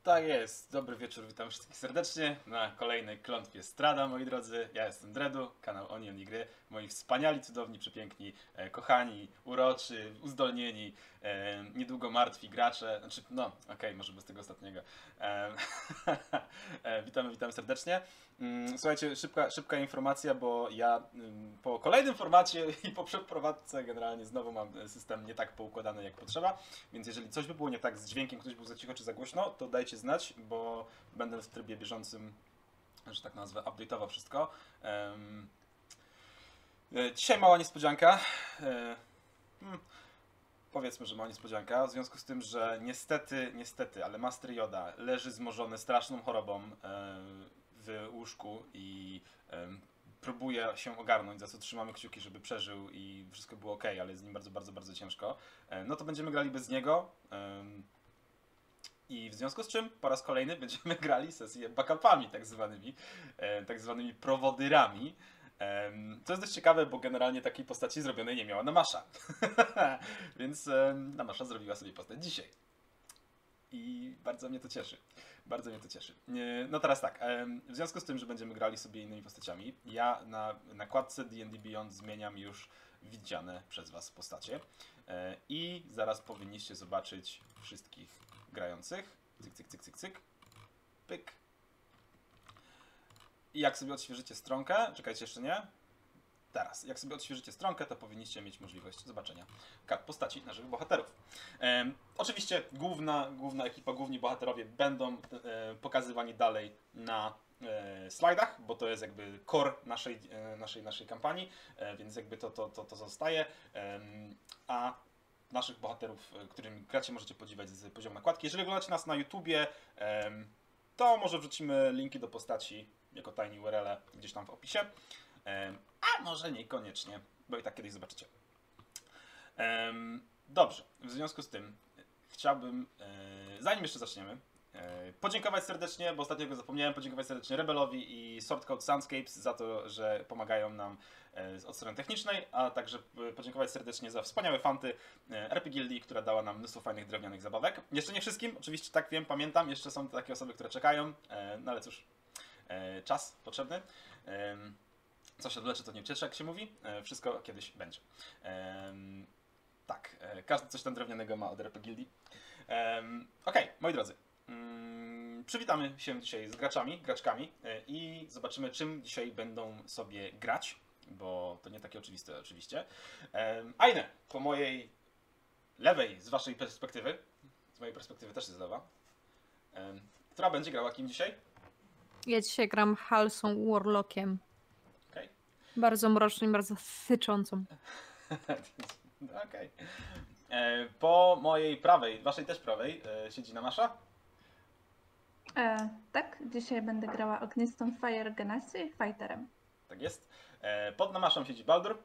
Tak jest, dobry wieczór, witam wszystkich serdecznie na kolejnej klątwie Strada, moi drodzy. Ja jestem Dredu, kanał Onion i Gry. Moi wspaniali, cudowni, przepiękni, kochani, uroczy, uzdolnieni, niedługo martwi gracze. Znaczy, no, okej, może bez tego ostatniego. Witam serdecznie. Słuchajcie, szybka informacja, bo ja po kolejnym formacie i po przeprowadzce generalnie znowu mam system nie tak poukładany jak potrzeba, więc jeżeli coś by było nie tak z dźwiękiem, ktoś był za cicho czy za głośno, to dajcie znać, bo będę w trybie bieżącym, że tak nazwę, update'ował wszystko. Dzisiaj mała niespodzianka. Powiedzmy, że mała niespodzianka, w związku z tym, że niestety, ale Master Yoda leży zmorzony straszną chorobą w łóżku i próbuje się ogarnąć, za co trzymamy kciuki, żeby przeżył i wszystko było ok, ale jest z nim bardzo ciężko. No to będziemy grali bez niego. I w związku z czym po raz kolejny będziemy grali sesję backupami, tak zwanymi prowodyrami. Co jest dość ciekawe, bo generalnie takiej postaci zrobionej nie miała Namasza. Więc Namasza zrobiła sobie postać dzisiaj. I bardzo mnie to cieszy. Bardzo mnie to cieszy. No teraz tak, w związku z tym, że będziemy grali sobie innymi postaciami, ja na nakładce D&D Beyond zmieniam już widziane przez Was postacie. I zaraz powinniście zobaczyć wszystkich grających. Cyk. Pyk. I jak sobie odświeżycie stronkę, czekajcie jeszcze nie. Teraz, jak sobie odświeżycie stronkę, to powinniście mieć możliwość zobaczenia kart postaci naszych bohaterów. Oczywiście główna ekipa, główni bohaterowie będą pokazywani dalej na slajdach, bo to jest jakby core naszej kampanii, więc jakby to zostaje. A naszych bohaterów, którymi gracie, możecie podziwiać z poziomu nakładki. Jeżeli oglądacie nas na YouTubie, to może wrzucimy linki do postaci jako tiny URL gdzieś tam w opisie. A może niekoniecznie, bo i tak kiedyś zobaczycie. Dobrze, w związku z tym chciałbym, zanim jeszcze zaczniemy, podziękować serdecznie, bo ostatnio go zapomniałem, podziękować serdecznie Rebelowi i Swordcode Soundscapes za to, że pomagają nam od strony technicznej, a także podziękować serdecznie za wspaniałe fanty RP Guildii, która dała nam mnóstwo fajnych drewnianych zabawek. Jeszcze nie wszystkim, oczywiście tak wiem, pamiętam, jeszcze są takie osoby, które czekają, no ale cóż, czas potrzebny. Co się odwlecze, to nie uciecze, jak się mówi. Wszystko kiedyś będzie. Tak, każdy coś tam drewnianego ma od RP Guildii. Okej, moi drodzy. Przywitamy się dzisiaj z graczkami i zobaczymy, czym dzisiaj będą sobie grać, bo to nie takie oczywiste oczywiście. Aine, po mojej lewej, z waszej perspektywy, z mojej perspektywy też jest lewa, która będzie grała kim dzisiaj? Ja dzisiaj gram Halsą Warlockiem. Okay. Bardzo mroczną i bardzo syczącą. Okej. Po mojej prawej, waszej też prawej, siedzi Namasza? Tak, dzisiaj będę grała ognistą Fire Genasi Fighterem. Tak jest. Pod Namaszą siedzi Baldur.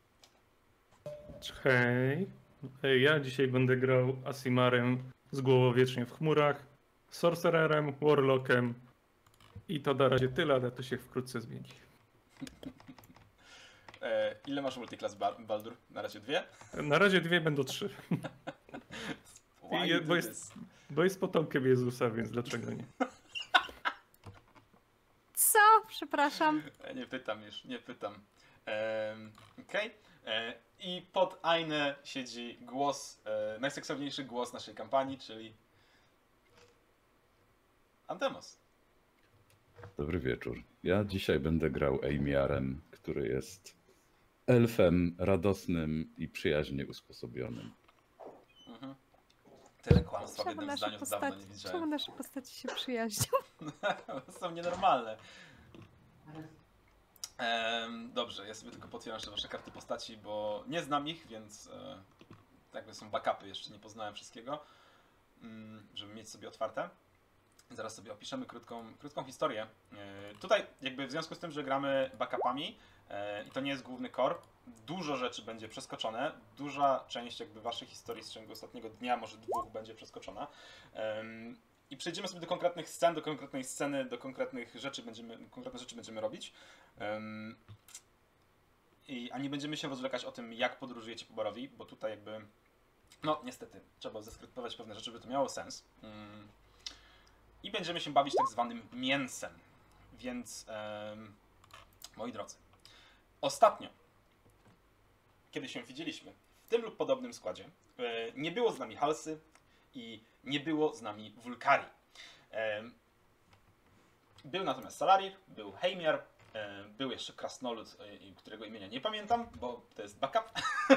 Hej. Ja dzisiaj będę grał Asimarem z głową wiecznie w chmurach, Sorcererem, Warlockiem i to na razie tyle, ale to się wkrótce zmieni. Ile masz multiklas, Baldur? Na razie 2? Na razie 2, będą 3. Bo jest potomkiem Jezusa, więc dlaczego nie? Co? Przepraszam. Nie pytam. Okej. I pod Aine siedzi głos, najseksowniejszy głos naszej kampanii, czyli Antemos. Dobry wieczór. Ja dzisiaj będę grał Eimiarem, który jest elfem radosnym i przyjaźnie usposobionym. Tyle kłamstwa w jednym zdaniu to dawno nie widziałem. Czemu nasze postaci się przyjaźnią? Są nienormalne. Dobrze, ja sobie tylko potwieram jeszcze wasze karty postaci, bo nie znam ich, więc jakby są backupy, jeszcze nie poznałem wszystkiego, żeby mieć sobie otwarte. Zaraz sobie opiszemy krótką historię. Tutaj jakby w związku z tym, że gramy backupami i to nie jest główny core, dużo rzeczy będzie przeskoczone, duża część jakby waszej historii z ciągu ostatniego dnia, może 2 będzie przeskoczona. I przejdziemy sobie do konkretnych scen, do konkretnej sceny, do konkretne rzeczy będziemy robić. A nie będziemy się rozwlekać o tym, jak podróżujecie po Borowi, bo tutaj jakby, no niestety, trzeba zeskryptować pewne rzeczy, żeby to miało sens. I będziemy się bawić tak zwanym mięsem. Więc, moi drodzy, ostatnio, kiedy się widzieliśmy w tym lub podobnym składzie, nie było z nami Halsy i nie było z nami Wulkari. Był natomiast Salarir, był Heimir, był jeszcze Krasnolud, którego imienia nie pamiętam, bo to jest backup.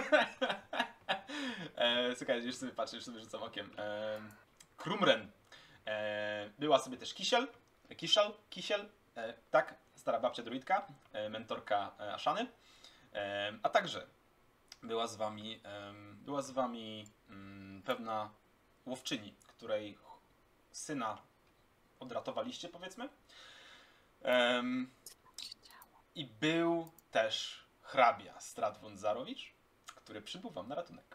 Słuchajcie, już sobie patrzę, już sobie rzucam okiem. Krumren. Była sobie też Kisiel, tak, stara babcia druidka, mentorka Ashany. A także była z wami pewna łowczyni, której syna odratowaliście, powiedzmy. I był też hrabia Stradwon Zarowicz, który przybył wam na ratunek.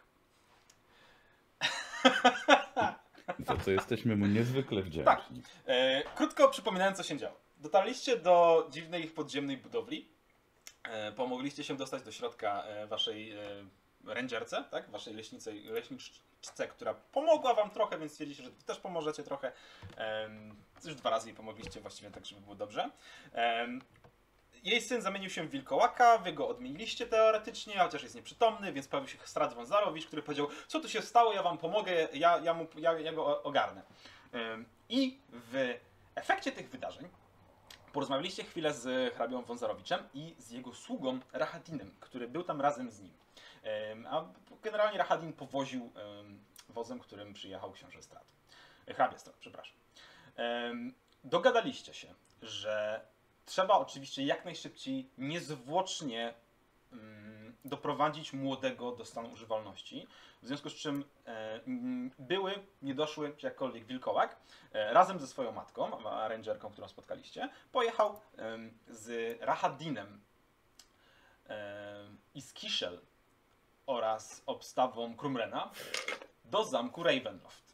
Za co jesteśmy mu niezwykle wdzięczni. Tak. Krótko przypominając, co się działo. Dotarliście do dziwnej podziemnej budowli. Pomogliście się dostać do środka waszej rangerce, tak? Waszej leśniczce, która pomogła wam trochę, więc stwierdziliście, że wy też pomożecie trochę. Już 2 razy jej pomogliście właściwie tak, żeby było dobrze. Jej syn zamienił się w wilkołaka, wy go odmieniliście teoretycznie, chociaż jest nieprzytomny, więc pojawił się Stradwon Zarowicz, który powiedział: co tu się stało, ja wam pomogę, ja go ogarnę. I w efekcie tych wydarzeń porozmawialiście chwilę z hrabią Wązarowiczem i z jego sługą Rahadinem, który był tam razem z nim. A generalnie Rahadin powoził wozem, którym przyjechał książę Strad. Hrabia Strad, przepraszam. Dogadaliście się, że trzeba oczywiście jak najszybciej, niezwłocznie doprowadzić młodego do stanu używalności, w związku z czym niedoszły, czy jakkolwiek wilkołak, razem ze swoją matką, rangerką, którą spotkaliście, pojechał z Rahadinem i z Kisiel oraz obstawą Krumrena do zamku Ravenloft.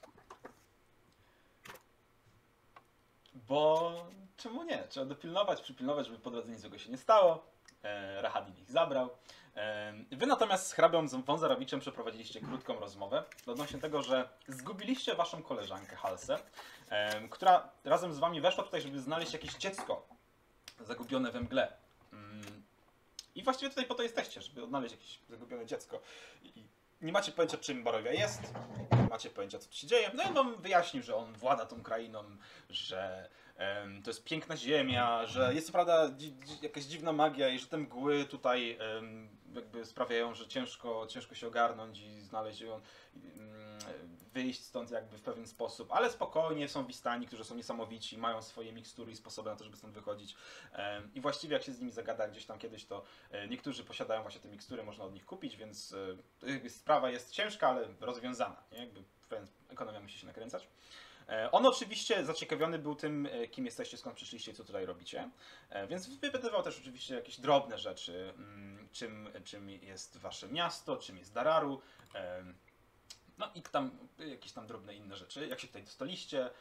Bo czemu nie? Trzeba przypilnować, żeby po drodze nic złego się nie stało. Rahadin ich zabrał. Wy natomiast z hrabią Wązarowiczem przeprowadziliście krótką rozmowę odnośnie tego, że zgubiliście waszą koleżankę Halsę, która razem z wami weszła tutaj, żeby znaleźć jakieś dziecko zagubione we mgle. I właściwie tutaj po to jesteście, żeby odnaleźć jakieś zagubione dziecko. I nie macie pojęcia, czym Barovia jest, nie macie pojęcia, co tu się dzieje. No i on wam wyjaśnił, że on włada tą krainą, że to jest piękna ziemia, że jest co prawda jakaś dziwna magia i że te mgły tutaj jakby sprawiają, że ciężko się ogarnąć i znaleźć ją, wyjść stąd jakby w pewien sposób, ale spokojnie, są Wistani, którzy są niesamowici, mają swoje mikstury i sposoby na to, żeby stąd wychodzić. I właściwie jak się z nimi zagada gdzieś tam kiedyś, to niektórzy posiadają właśnie te mikstury, można od nich kupić, więc sprawa jest ciężka, ale rozwiązana. Nie? Jakby ekonomia musi się nakręcać. On oczywiście zaciekawiony był tym, kim jesteście, skąd przyszliście i co tutaj robicie, więc wypytywał też oczywiście jakieś drobne rzeczy, czym jest wasze miasto, czym jest Dararu, no i tam jakieś tam drobne inne rzeczy, jak się tutaj dostaliście.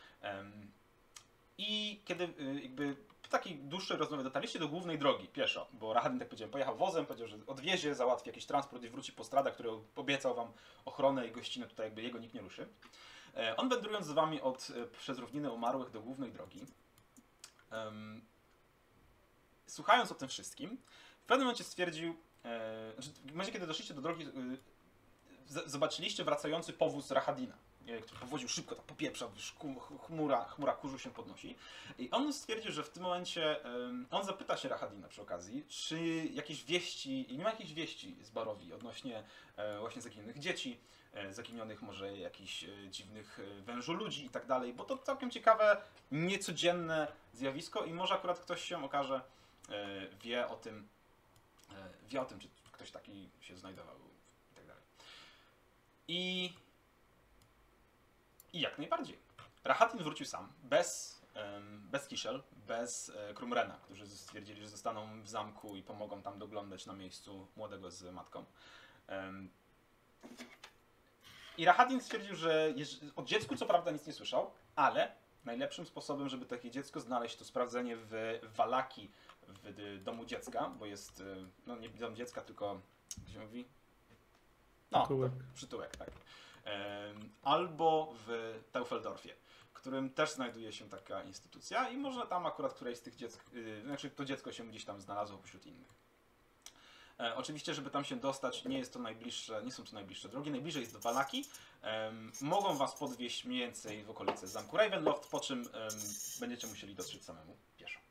I kiedy jakby w takiej dłuższej rozmowie dotarliście do głównej drogi pieszo, bo Rahadin, tak powiedziałem, pojechał wozem, powiedział, że odwiezie, załatwi jakiś transport i wróci po stradach, który obiecał wam ochronę i gościnę, tutaj jakby jego nikt nie ruszy. On wędrując z wami przez równinę umarłych do głównej drogi, słuchając o tym wszystkim, w pewnym momencie stwierdził, w momencie kiedy doszliście do drogi, zobaczyliście wracający powóz Rahadina, który powoził szybko, tak popieprza, chmura kurzu się podnosi. I on stwierdził, że w tym momencie, on zapyta się Rahadina przy okazji, czy jakieś wieści, nie ma jakichś wieści z Barovii odnośnie właśnie zaginionych dzieci, zaginionych może jakichś dziwnych wężu ludzi i tak dalej, bo to całkiem ciekawe, niecodzienne zjawisko i może akurat ktoś się okaże, wie o tym, czy ktoś taki się znajdował i tak dalej. I jak najbardziej. Rahadin wrócił sam, bez Kisiel, bez Krumrena, którzy stwierdzili, że zostaną w zamku i pomogą tam doglądać na miejscu młodego z matką. I Rahadin stwierdził, że o dziecku co prawda nic nie słyszał, ale najlepszym sposobem, żeby takie dziecko znaleźć, to sprawdzenie w Vallaki, w domu dziecka, bo jest, no nie dom dziecka, tylko, jak się mówi? No, Przytułek. Przytułek, tak. Albo w Teufeldorfie, którym też znajduje się taka instytucja i może tam akurat któreś z tych dziecka, znaczy to dziecko się gdzieś tam znalazło pośród innych. Oczywiście, żeby tam się dostać, nie są to najbliższe drogi. Najbliżej jest do Vallaki. Mogą was podwieźć mniej więcej w okolice zamku Ravenloft, po czym będziecie musieli dotrzeć samemu pieszo.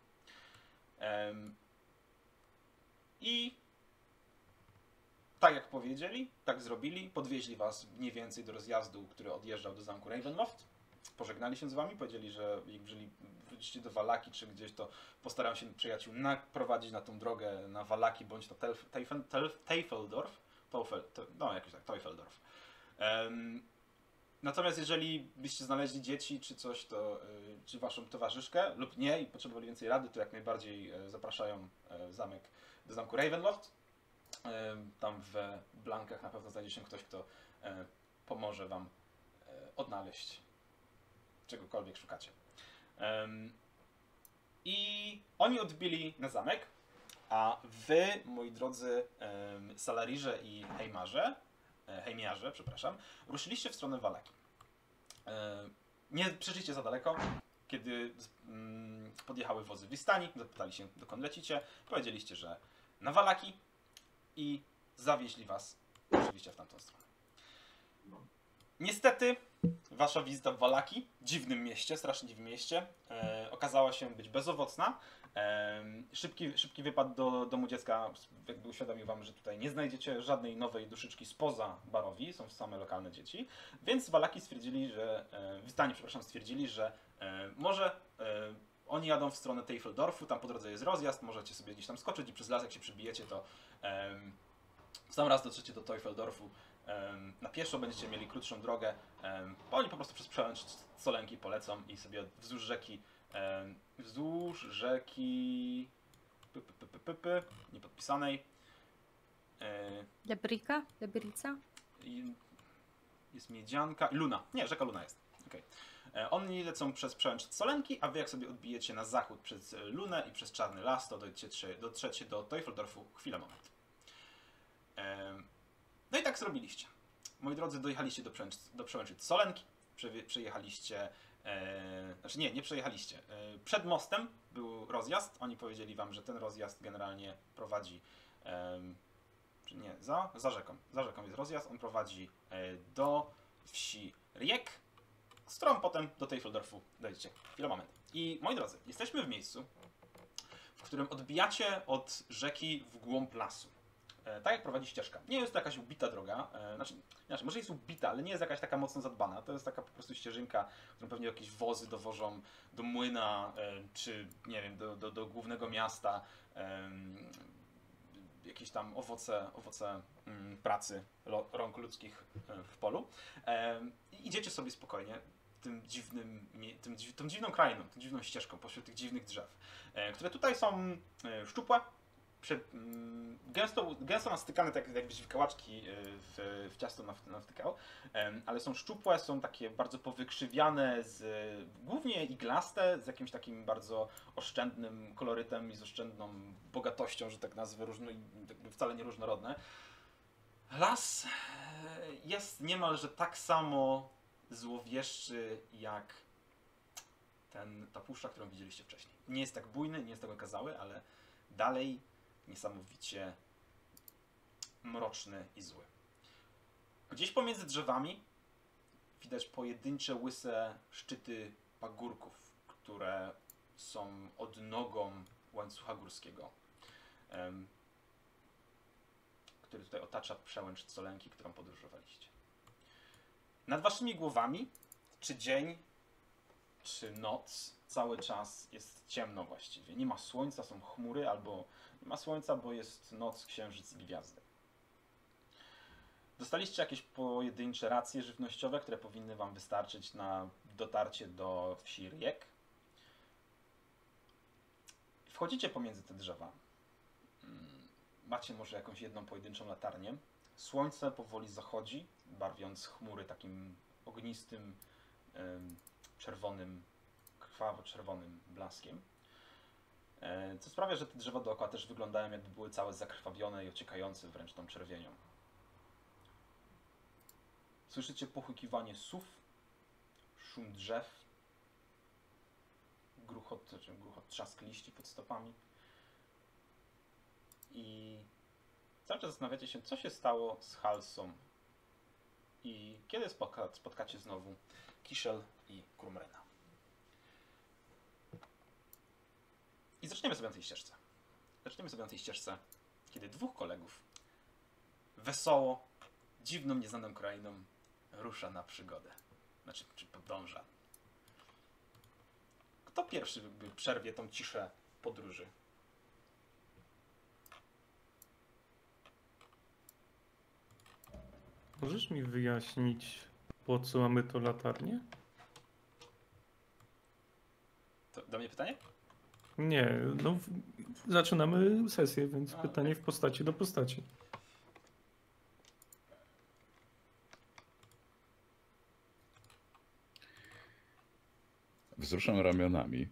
I tak jak powiedzieli, tak zrobili. Podwieźli was mniej więcej do rozjazdu, który odjeżdżał do zamku Ravenloft. Pożegnali się z wami, powiedzieli, że jeżeli wrócicie do Vallaki czy gdzieś, to postaram się przyjaciół naprowadzić na tą drogę na Vallaki bądź na Teufeldorf. No, jakoś tak, Teufeldorf. Natomiast jeżeli byście znaleźli dzieci czy coś, to czy waszą towarzyszkę lub nie i potrzebowali więcej rady, to jak najbardziej zapraszają do zamku Ravenloft. Tam w Blankach na pewno znajdzie się ktoś, kto pomoże wam odnaleźć czegokolwiek szukacie. I oni odbili na zamek, a wy, moi drodzy Salarirze i Heimiarze, ruszyliście w stronę Vallaki. Nie przyszliście za daleko, kiedy podjechały wozy Vistani, zapytali się, dokąd lecicie, powiedzieliście, że na Vallaki i zawieźli was oczywiście w tamtą stronę. Niestety wasza wizyta w Vallaki, dziwnym mieście, strasznie dziwnym mieście, okazała się być bezowocna. Szybki wypad do domu dziecka jakby uświadomił wam, że tutaj nie znajdziecie żadnej nowej duszyczki spoza Barowi, są same lokalne dzieci, więc Vallaki stwierdzili, że może oni jadą w stronę Teufeldorfu, tam po drodze jest rozjazd, możecie sobie gdzieś tam skoczyć i przez las jak się przybijecie, to w sam raz dotrzecie do Teufeldorfu na pieszo, będziecie mieli krótszą drogę, bo oni po prostu przez przełęcz Solenki polecą i sobie wzdłuż rzeki niepodpisanej Lebrica? Jest Miedzianka, Luna, nie, rzeka Luna jest. Okay. Oni lecą przez przełęcz Solenki, a wy jak sobie odbijecie na zachód przez Lunę i przez Czarny Las, to dotrzecie do Teufeldorfu moment. No i tak zrobiliście. Moi drodzy, dojechaliście do przełęczy Solenki, przejechaliście, znaczy nie przejechaliście. Przed mostem był rozjazd, oni powiedzieli wam, że ten rozjazd generalnie prowadzi, czy nie, za rzeką. Za rzeką jest rozjazd, on prowadzi do wsi Riek, z którą potem do Teufeldorfu dojdziecie. Moment. I moi drodzy, jesteśmy w miejscu, w którym odbijacie od rzeki w głąb lasu. Tak jak prowadzi ścieżka. Nie jest to jakaś ubita droga, znaczy może jest ubita, ale nie jest jakaś taka mocno zadbana. To jest taka po prostu ścieżynka, którą pewnie jakieś wozy dowożą do młyna, czy nie wiem, do głównego miasta. Jakieś tam owoce pracy rąk ludzkich w polu. I idziecie sobie spokojnie tą dziwną krainą, tą dziwną ścieżką pośród tych dziwnych drzew, które tutaj są szczupłe, gęsto nastykane, tak jakbyś wilkałaczki w ciasto nawtykał, ale są szczupłe, są takie bardzo powykrzywiane, głównie iglaste, z jakimś takim bardzo oszczędnym kolorytem i z oszczędną bogatością, że tak nazwę, jakby wcale nie różnorodne. Las jest niemalże tak samo złowieszczy jak ta puszcza, którą widzieliście wcześniej. Nie jest tak bujny, nie jest tak okazały, ale dalej niesamowicie mroczny i zły. Gdzieś pomiędzy drzewami widać pojedyncze łyse szczyty pagórków, które są odnogą łańcucha górskiego, który tutaj otacza przełęcz Solenki, którą podróżowaliście. Nad waszymi głowami, czy dzień, czy noc, cały czas jest ciemno właściwie. Nie ma słońca, są chmury, albo nie ma słońca, bo jest noc, księżyc i gwiazdy. Dostaliście jakieś pojedyncze racje żywnościowe, które powinny wam wystarczyć na dotarcie do wsi Riek. Wchodzicie pomiędzy te drzewa. Macie może jakąś jedną pojedynczą latarnię. Słońce powoli zachodzi, barwiąc chmury takim ognistym, czerwonym, krwawo-czerwonym blaskiem. Co sprawia, że te drzewa dookoła też wyglądają, jakby były całe zakrwawione i ociekające wręcz tą czerwienią. Słyszycie pochukiwanie sów, szum drzew gruchot trzask liści pod stopami. I cały czas zastanawiacie się, co się stało z Halsą i kiedy spotkacie znowu Kiszel i Krumrena. I zaczniemy sobie na tej ścieżce. Kiedy dwóch kolegów wesoło, dziwną, nieznaną krainą rusza na przygodę. Znaczy, czy podąża. Kto pierwszy przerwie tą ciszę podróży? Możesz mi wyjaśnić, po co mamy to latarnię? To do mnie pytanie? Nie, no zaczynamy sesję, więc A, pytanie w postaci do postaci. Wzruszam ramionami.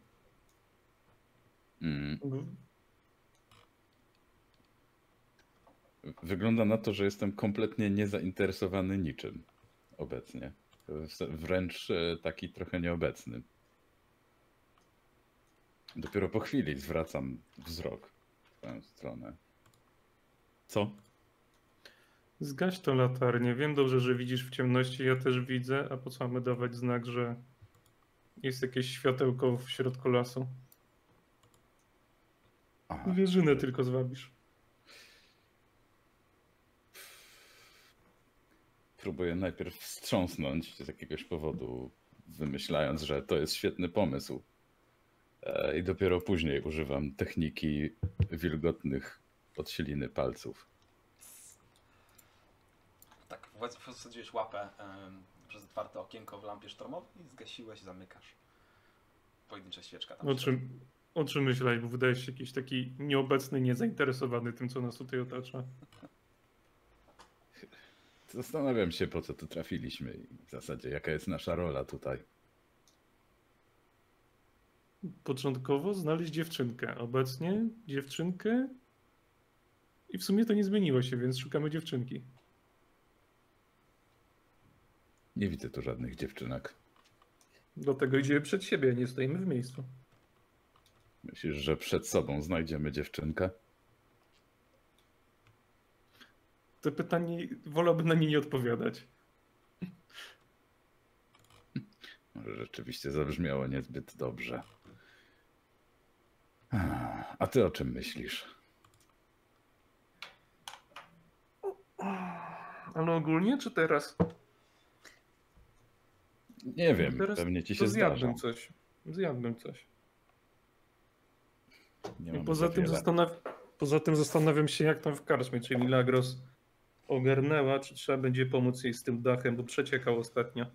Wygląda na to, że jestem kompletnie niezainteresowany niczym obecnie. Wręcz taki trochę nieobecny. Dopiero po chwili zwracam wzrok w tę stronę. Co? Zgaś to latarnię. Wiem dobrze, że widzisz w ciemności, ja też widzę, a po co mamy dawać znak, że jest jakieś światełko w środku lasu? Aha. Wieżynę tylko zwabisz. Próbuję najpierw wstrząsnąć z jakiegoś powodu, wymyślając, że to jest świetny pomysł. I dopiero później używam techniki wilgotnych od śliny palców. Tak, wsadziłeś łapę przez otwarte okienko w lampie sztormowej i zgasiłeś, zamykasz. Pojedyncza świeczka tam. O czym myślałeś, bo wydajesz się jakiś taki nieobecny, niezainteresowany tym, co nas tutaj otacza. Zastanawiam się, po co tu trafiliśmy i w zasadzie jaka jest nasza rola tutaj. Początkowo znaleźć dziewczynkę, obecnie dziewczynkę i w sumie to nie zmieniło się, więc szukamy dziewczynki. Nie widzę tu żadnych dziewczynek. Dlatego idziemy przed siebie, a nie stoimy w miejscu. Myślisz, że przed sobą znajdziemy dziewczynkę? To pytanie, wolałbym na nie nie odpowiadać. Może rzeczywiście zabrzmiało niezbyt dobrze. A ty o czym myślisz? Ale ogólnie, czy teraz? Nie wiem, Teraz pewnie ci to się zdarza. Zjadłem coś. Nie I mam poza tym zastanawiam się, jak tam w karczmie, czy Milagros ogarnęła, czy trzeba będzie pomóc jej z tym dachem, bo przeciekał ostatnio.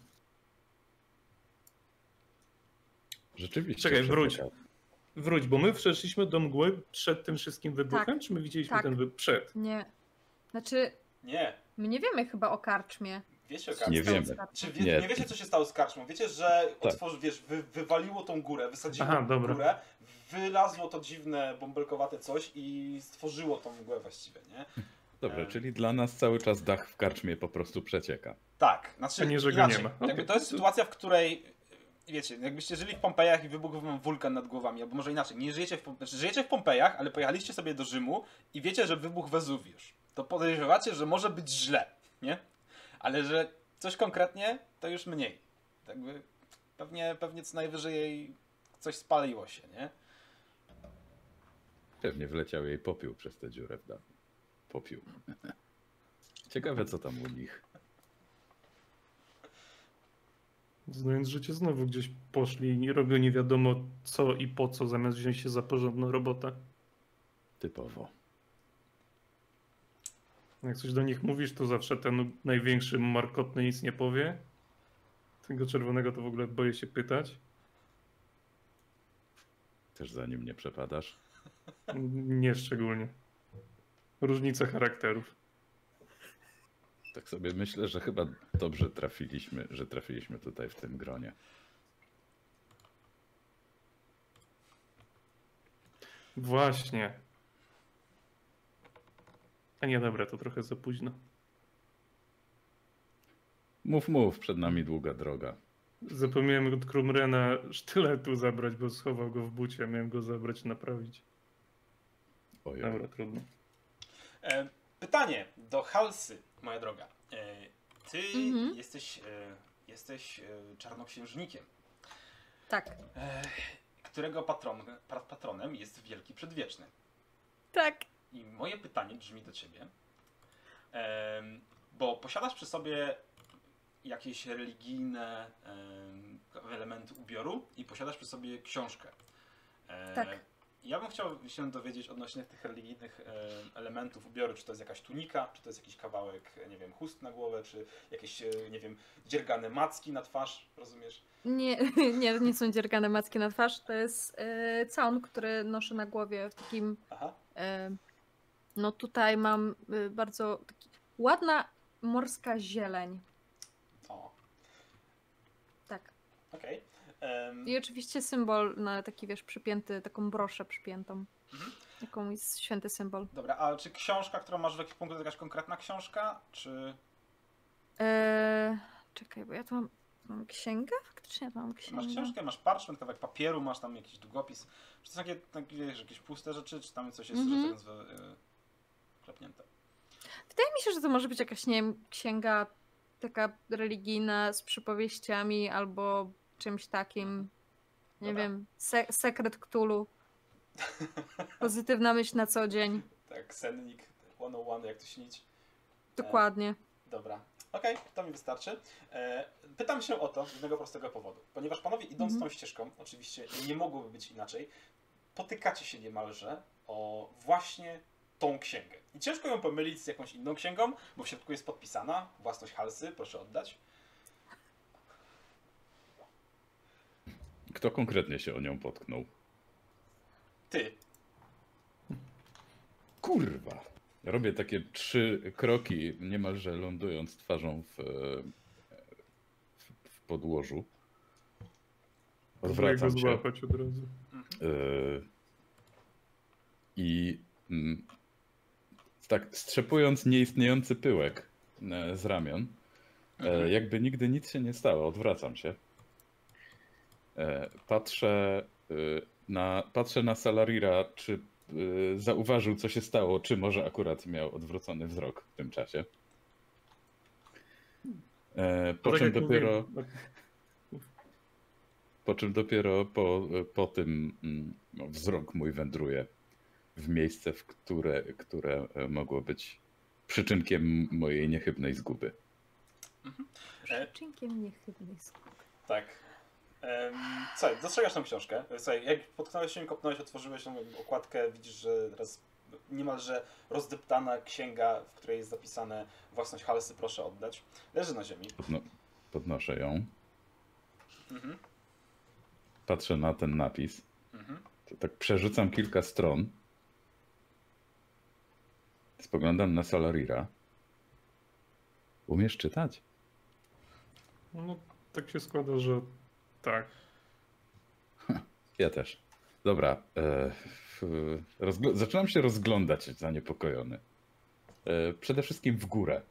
Rzeczywiście. Czekaj, wróć. przecieka. Wróć, bo my przeszliśmy do mgły przed tym wszystkim wybuchem, Tak. czy my widzieliśmy Tak. ten wybuch przed? Nie. Znaczy, Nie, my nie wiemy chyba o karczmie. wiecie o karczmie. Nie wiemy. Czy Nie. nie wiecie, co się stało z karczmą? Wiecie, że Tak. wywaliło tą górę, wysadziło Aha, dobra. górę, wylazło to dziwne, bąbelkowate coś i stworzyło tą mgłę właściwie, nie? Dobra, czyli dla nas cały czas dach w karczmie po prostu przecieka. Tak, znaczy A nie, że go inaczej. nie ma. Jakby Okej. to jest sytuacja, w której, wiecie, jakbyście żyli w Pompejach i wybuchł wam wulkan nad głowami, albo może inaczej, nie żyjecie znaczy żyjecie w Pompejach, ale pojechaliście sobie do Rzymu i wiecie, że wybuchł Wezuwiusz. To podejrzewacie, że może być źle, nie? Ale że coś konkretnie, to już mniej. Jakby pewnie co najwyżej coś spaliło się, nie? Pewnie wleciał jej popiół przez tę dziurę w dachu. Popiół. Ciekawe, co tam u nich. Znając życie, znowu gdzieś poszli i robią nie wiadomo co i po co, zamiast wziąć się za porządną robotę. Typowo. Jak coś do nich mówisz, to zawsze ten największy markotny nic nie powie. Tego czerwonego to w ogóle boję się pytać. Też za nim nie przepadasz. Nie szczególnie. Różnica charakterów. Tak sobie myślę, że chyba dobrze trafiliśmy tutaj w tym gronie. Właśnie. A nie, dobra, to trochę za późno. Mów, przed nami długa droga. Zapomniałem od Krumrena sztyletu zabrać, bo schował go w bucie. Miałem go zabrać, naprawić. Ojej. Dobra, trudno. Pytanie do Halsy, moja droga. Ty Mhm. jesteś czarnoksiężnikiem, Tak. którego patronem jest Wielki Przedwieczny. Tak. I moje pytanie brzmi do ciebie, bo posiadasz przy sobie jakieś religijne elementy ubioru i posiadasz przy sobie książkę. Tak. Ja bym chciał się dowiedzieć odnośnie tych religijnych elementów ubioru, czy to jest jakaś tunika, czy to jest jakiś kawałek, nie wiem, chust na głowę, czy jakieś, nie wiem, dziergane macki na twarz, rozumiesz? Nie, nie są dziergane macki na twarz. To jest całun, który noszę na głowie w takim... Aha. No tutaj mam bardzo taki, ładna morska zieleń. O, Tak. okej. I oczywiście symbol na taki, wiesz, przypięty, taką broszę przypiętą. Mhm. Jaką jest święty symbol. Dobra, a czy książka, którą masz w jakiś punkt, to jakaś konkretna książka, czy Czekaj, bo ja tu mam księgę? Faktycznie tu mam księgę. masz książkę, masz parchment, kawałek papieru, masz tam jakiś długopis? Czy to są takie wiesz, jakieś puste rzeczy, czy tam coś jest, że tak nazwę, klepnięte? Wydaje mi się, że to może być jakaś, nie wiem, księga taka religijna z przypowieściami albo czymś takim. Nie Dobra. wiem, sekret Cthulhu. Pozytywna myśl na co dzień. Tak, sennik 101, jak to śnić. Dokładnie. Dobra, okej, to mi wystarczy. Pytam się o to z jednego prostego powodu. Ponieważ panowie idąc tą ścieżką, oczywiście nie mogłoby być inaczej, potykacie się niemalże o właśnie tą księgę. I ciężko ją pomylić z jakąś inną księgą, bo w środku jest podpisana własność Halsy, proszę oddać. Kto konkretnie się o nią potknął? Ty. Kurwa! Robię takie 3 kroki, niemalże lądując twarzą w podłożu. Próbuję go Odwracam się. złapać od razu. I tak strzepując nieistniejący pyłek z ramion, jakby nigdy nic się nie stało, odwracam się. Patrzę na Salarira, czy zauważył, co się stało, czy może akurat miał odwrócony wzrok w tym czasie. Po czym dopiero po tym wzrok mój wędruje w miejsce, które mogło być przyczynkiem mojej niechybnej zguby. Przyczynkiem niechybnej skóry. Tak. Słuchaj, dostrzegasz tą książkę. Słuchaj, jak potknąłeś się, kopnąłeś, otworzyłeś tą okładkę, widzisz, że teraz niemalże rozdeptana księga, w której jest zapisane własność Halsy, proszę oddać, leży na ziemi. Podnoszę ją. Mhm. Patrzę na ten napis. Mhm. To tak przerzucam kilka stron. Spoglądam na Salarira. Umiesz czytać? No, tak się składa, że tak. Ja też. Dobra. Zaczynam się rozglądać zaniepokojony. Przede wszystkim w górę.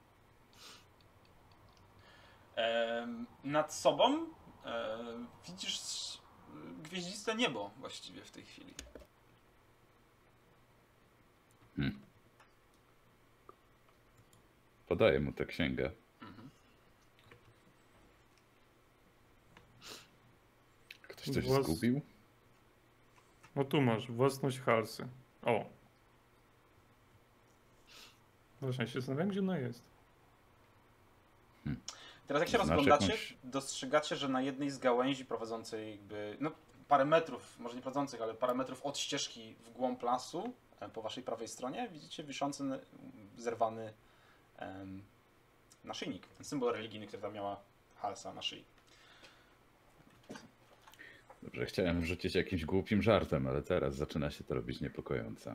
Nad sobą widzisz gwieździste niebo właściwie w tej chwili. Podaję mu tę księgę. Ktoś coś zgubił? No tu masz, własność Halsy. O. Właśnie się zastanawiam, gdzie ona jest. Teraz jak się Znaczy rozglądacie, jakąś- dostrzegacie, że na jednej z gałęzi prowadzącej jakby, no parę metrów, może nie prowadzących, ale parę metrów od ścieżki w głąb lasu, po waszej prawej stronie, widzicie wiszący, zerwany naszyjnik. Ten symbol religijny, który tam miała Halsa na szyi. Dobrze, chciałem rzucić jakimś głupim żartem, ale teraz zaczyna się to robić niepokojące.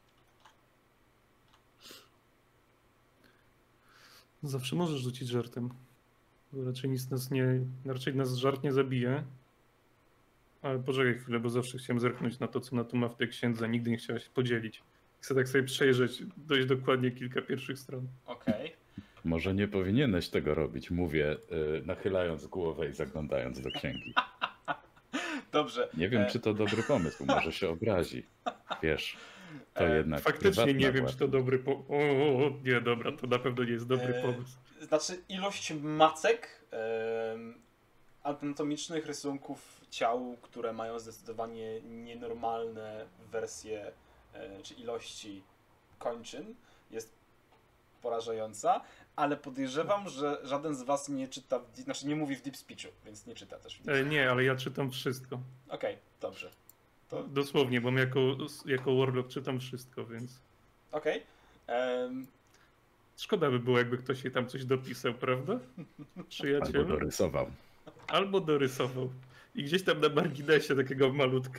Zawsze możesz rzucić żartem. Bo raczej nas żart nie zabije. Ale poczekaj chwilę, bo zawsze chciałem zerknąć na to, co na tu ma w tej księdze. Nigdy nie chciałem się podzielić. Chcę tak sobie przejrzeć dość dokładnie kilka pierwszych stron. Okej. może nie powinieneś tego robić, mówię, nachylając głowę i zaglądając do księgi. Dobrze. Nie wiem, czy to dobry pomysł, może się obrazi. Wiesz, to jednak Faktycznie prywatna nie wiem, czy własność. to dobry pomysł. Nie, dobra, to na pewno nie jest dobry pomysł. Znaczy ilość macek, anatomicznych rysunków ciał, które mają zdecydowanie nienormalne wersje czy ilości kończyn, jest porażająca, ale podejrzewam, że żaden z was nie czyta, znaczy nie mówi w deep speechu, więc nie czyta też w deep Nie, ale ja czytam wszystko. Okej, dobrze. To Dosłownie, bo jako Warlock czytam wszystko, więc okej. szkoda by było, jakby ktoś jej tam coś dopisał, prawda? Albo Przyjacielu? dorysował. Albo dorysował. I gdzieś tam na marginesie takiego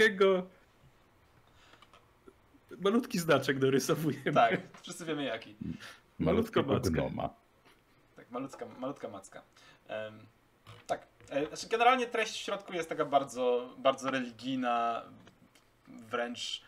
malutki znaczek dorysowujemy. Tak, wszyscy wiemy jaki. Malutko Malutkiego macka. gnoma. Tak, malutka macka. Tak, znaczy generalnie treść w środku jest taka bardzo, bardzo religijna, wręcz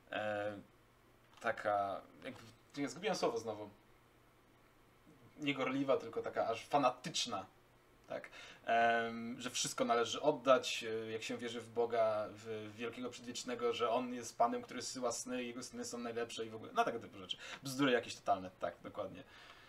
taka, jakby, nie, zgubiłem słowo znowu, nie gorliwa, tylko taka aż fanatyczna, tak, że wszystko należy oddać, jak się wierzy w Boga, w wielkiego przedwiecznego, że On jest Panem, który zsyła sny, Jego sny są najlepsze i w ogóle, no tego typu rzeczy, bzdury jakieś totalne, tak, dokładnie.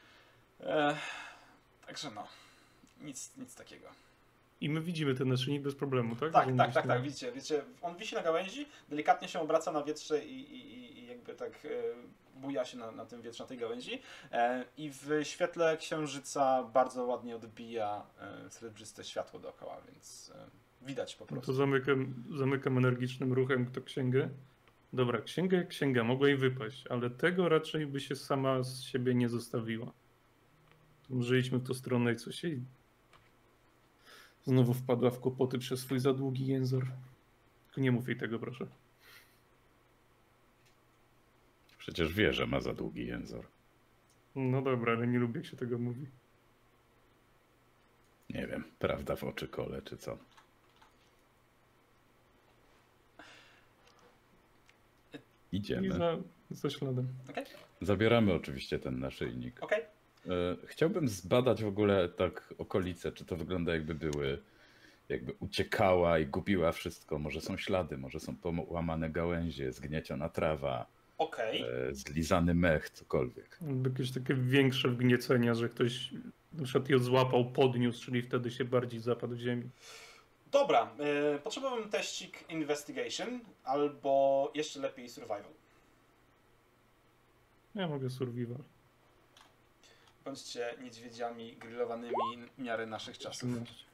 Także no, nic takiego. I my widzimy ten naszyjnik bez problemu, tak? Tak, Że on tak, gdzieś tak, tam- tak, widzicie, on wisi na gałęzi, delikatnie się obraca na wietrze i jakby tak buja się na tym wietrze, na tej gałęzi i w świetle księżyca bardzo ładnie odbija srebrzyste światło dookoła, więc widać po No to prostu. zamykam energicznym ruchem tę księgę. Dobra, księga, mogła jej wypaść, ale tego raczej by się sama z siebie nie zostawiła. To może idźmy w tą stronę i coś jej znowu wpadła w kłopoty przez swój za długi język. Tylko nie mów jej tego, proszę. Przecież wie, że ma za długi język. No dobra, ale nie lubię, jak się tego mówi. Nie wiem, prawda w oczy kole, czy co? I Idziemy. za śladem. Okej? Zabieramy oczywiście ten naszyjnik. Okej? Chciałbym zbadać w ogóle tak okolice, czy to wygląda jakby uciekała i gubiła wszystko. Może są ślady, może są połamane gałęzie, zgnieciona trawa, Okej. zlizany mech, cokolwiek. Jakieś takie większe wgniecenia, że ktoś na przykład ją złapał, podniósł, czyli wtedy się bardziej zapadł w ziemi. Dobra, potrzebowałbym teścik Investigation albo jeszcze lepiej Survival. Ja mogę survival. Bądźcie niedźwiedziami grillowanymi w miarę naszych czasów. 18.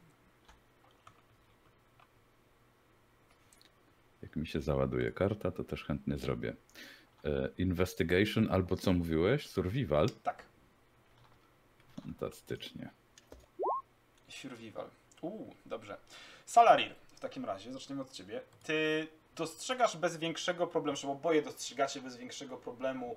Jak mi się załaduje karta, to też chętnie zrobię. Investigation albo co mówiłeś? Survival? Tak, Fantastycznie. Survival. Dobrze. Salarir, w takim razie, zaczniemy od ciebie. Ty dostrzegasz bez większego problemu, czy oboje dostrzegacie bez większego problemu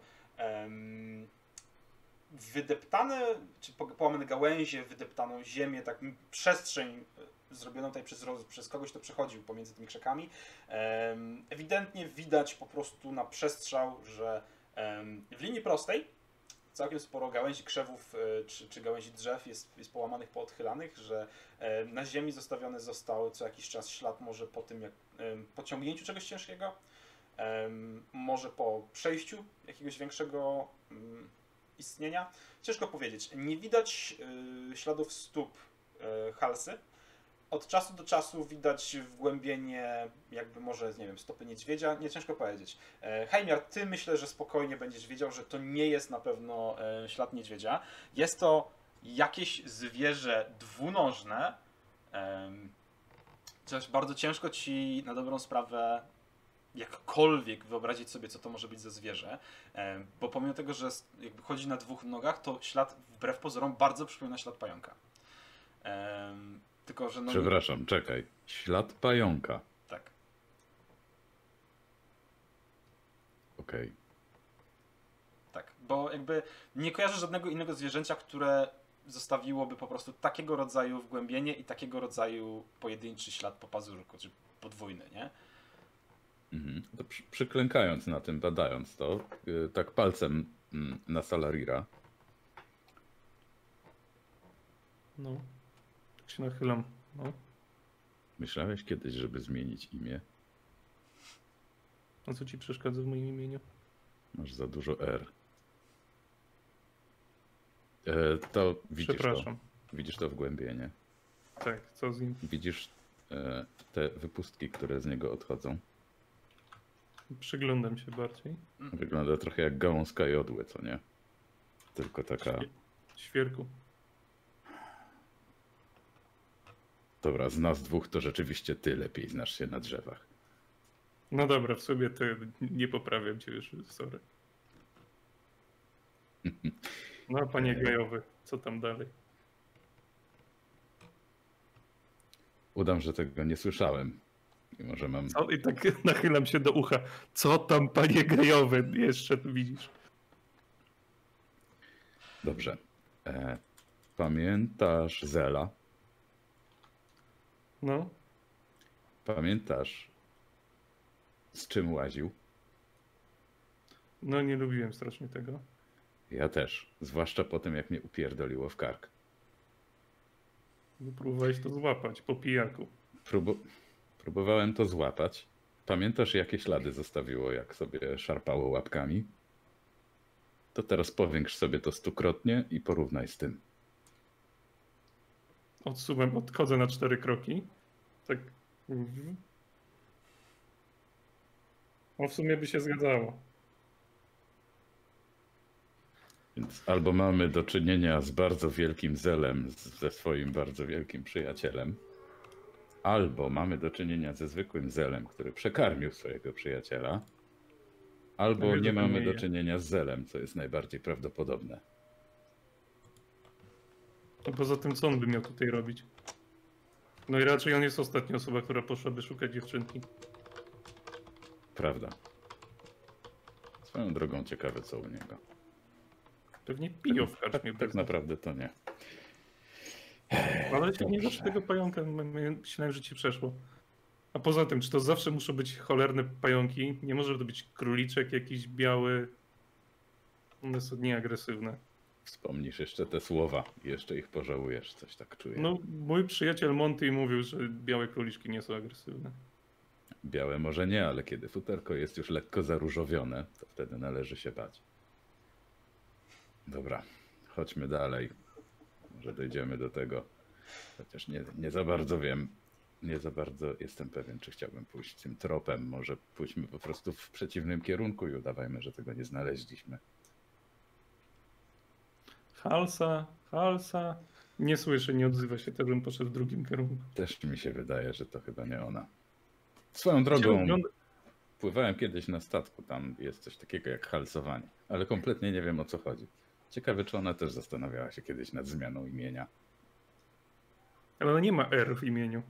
wydeptane, czy połamane gałęzie, wydeptaną ziemię, tak przestrzeń zrobioną tutaj przez kogoś, kto przechodził pomiędzy tymi krzakami. Ewidentnie widać po prostu na przestrzał, że w linii prostej całkiem sporo gałęzi krzewów czy gałęzi drzew jest połamanych, poodchylanych, że na ziemi zostawiony został co jakiś czas ślad, może po tym jak po ciągnięciu czegoś ciężkiego, może po przejściu jakiegoś większego istnienia. Ciężko powiedzieć. Nie widać śladów stóp Halsy. Od czasu do czasu widać wgłębienie, jakby może, nie wiem, stopy niedźwiedzia. Nie ciężko powiedzieć. Heimjar, ty myślę, że spokojnie będziesz wiedział, że to nie jest na pewno ślad niedźwiedzia. Jest to jakieś zwierzę dwunożne. Chociaż bardzo ciężko ci na dobrą sprawę jakkolwiek wyobrazić sobie, co to może być za zwierzę, bo pomimo tego, że jakby chodzi na dwóch nogach, to ślad wbrew pozorom bardzo przypomina ślad pająka. Tylko, że no Przepraszam, czekaj. Ślad pająka. tak. Okej. Tak, bo jakby nie kojarzę żadnego innego zwierzęcia, które zostawiłoby po prostu takiego rodzaju wgłębienie i takiego rodzaju pojedynczy ślad po pazurku, czy podwójny, nie? Mhm. To przyklękając na tym, badając to, tak palcem na Salarira, No. Tak się nachylam. No. Myślałeś kiedyś, żeby zmienić imię? A co ci przeszkadza w moim imieniu? Masz za dużo R. To widzisz Przepraszam. to. Widzisz to wgłębienie. Tak, co z nim? Widzisz te wypustki, które z niego odchodzą. Przyglądam się bardziej. Wygląda trochę jak gałązka jodły, co nie? Tylko taka... Świerku. Dobra, z nas dwóch to rzeczywiście ty lepiej znasz się na drzewach. No dobra, w sobie to nie poprawiam cię już, sorry. No a panie gajowy, co tam dalej? Udam, że tego nie słyszałem. Mimo, że mam... Co? I tak nachylam się do ucha. Co tam panie gajowy jeszcze tu widzisz? Dobrze. Pamiętasz Zela? No, Pamiętasz, z czym łaził? no nie lubiłem strasznie tego. Ja też. Zwłaszcza po tym, jak mnie upierdoliło w kark. Próbowałeś to złapać po pijaku. Próbowałem to złapać. Pamiętasz, jakie ślady zostawiło, jak sobie szarpało łapkami? To teraz powiększ sobie to 100-krotnie i porównaj z tym. Odchodzę na 4 kroki. Tak. O, w sumie by się zgadzało. Więc albo mamy do czynienia z bardzo wielkim Zelem, ze swoim bardzo wielkim przyjacielem, albo mamy do czynienia ze zwykłym Zelem, który przekarmił swojego przyjaciela, albo No, nie mamy do je. czynienia z Zelem, co jest najbardziej prawdopodobne. A poza tym, co on by miał tutaj robić? No i raczej on jest ostatnia osoba, która poszłaby szukać dziewczynki. Prawda. Swoją drogą ciekawe, co u niego. Pewnie piją w karczmie. Tak naprawdę to nie. Ale nie Dobrze. zawsze tego pająka myślałem, że ci przeszło. A poza tym, czy to zawsze muszą być cholerne pająki? Nie może to być króliczek jakiś biały. One są nieagresywne. Wspomnisz jeszcze te słowa i jeszcze ich pożałujesz, coś tak czuję. No, mój przyjaciel Monty mówił, że białe króliczki nie są agresywne. Białe może nie, ale kiedy futerko jest już lekko zaróżowione, to wtedy należy się bać. Dobra, chodźmy dalej. Może dojdziemy do tego. Chociaż nie za bardzo wiem. Nie za bardzo jestem pewien, czy chciałbym pójść tym tropem. Może pójdźmy po prostu w przeciwnym kierunku i udawajmy, że tego nie znaleźliśmy. Halsa. Nie słyszę, nie odzywa się, też bym poszedł w drugim kierunku. Też mi się wydaje, że to chyba nie ona. Swoją drogą, pływałem kiedyś na statku, tam jest coś takiego jak halsowanie, ale kompletnie nie wiem, o co chodzi. Ciekawe, czy ona też zastanawiała się kiedyś nad zmianą imienia. Ale ona nie ma R w imieniu.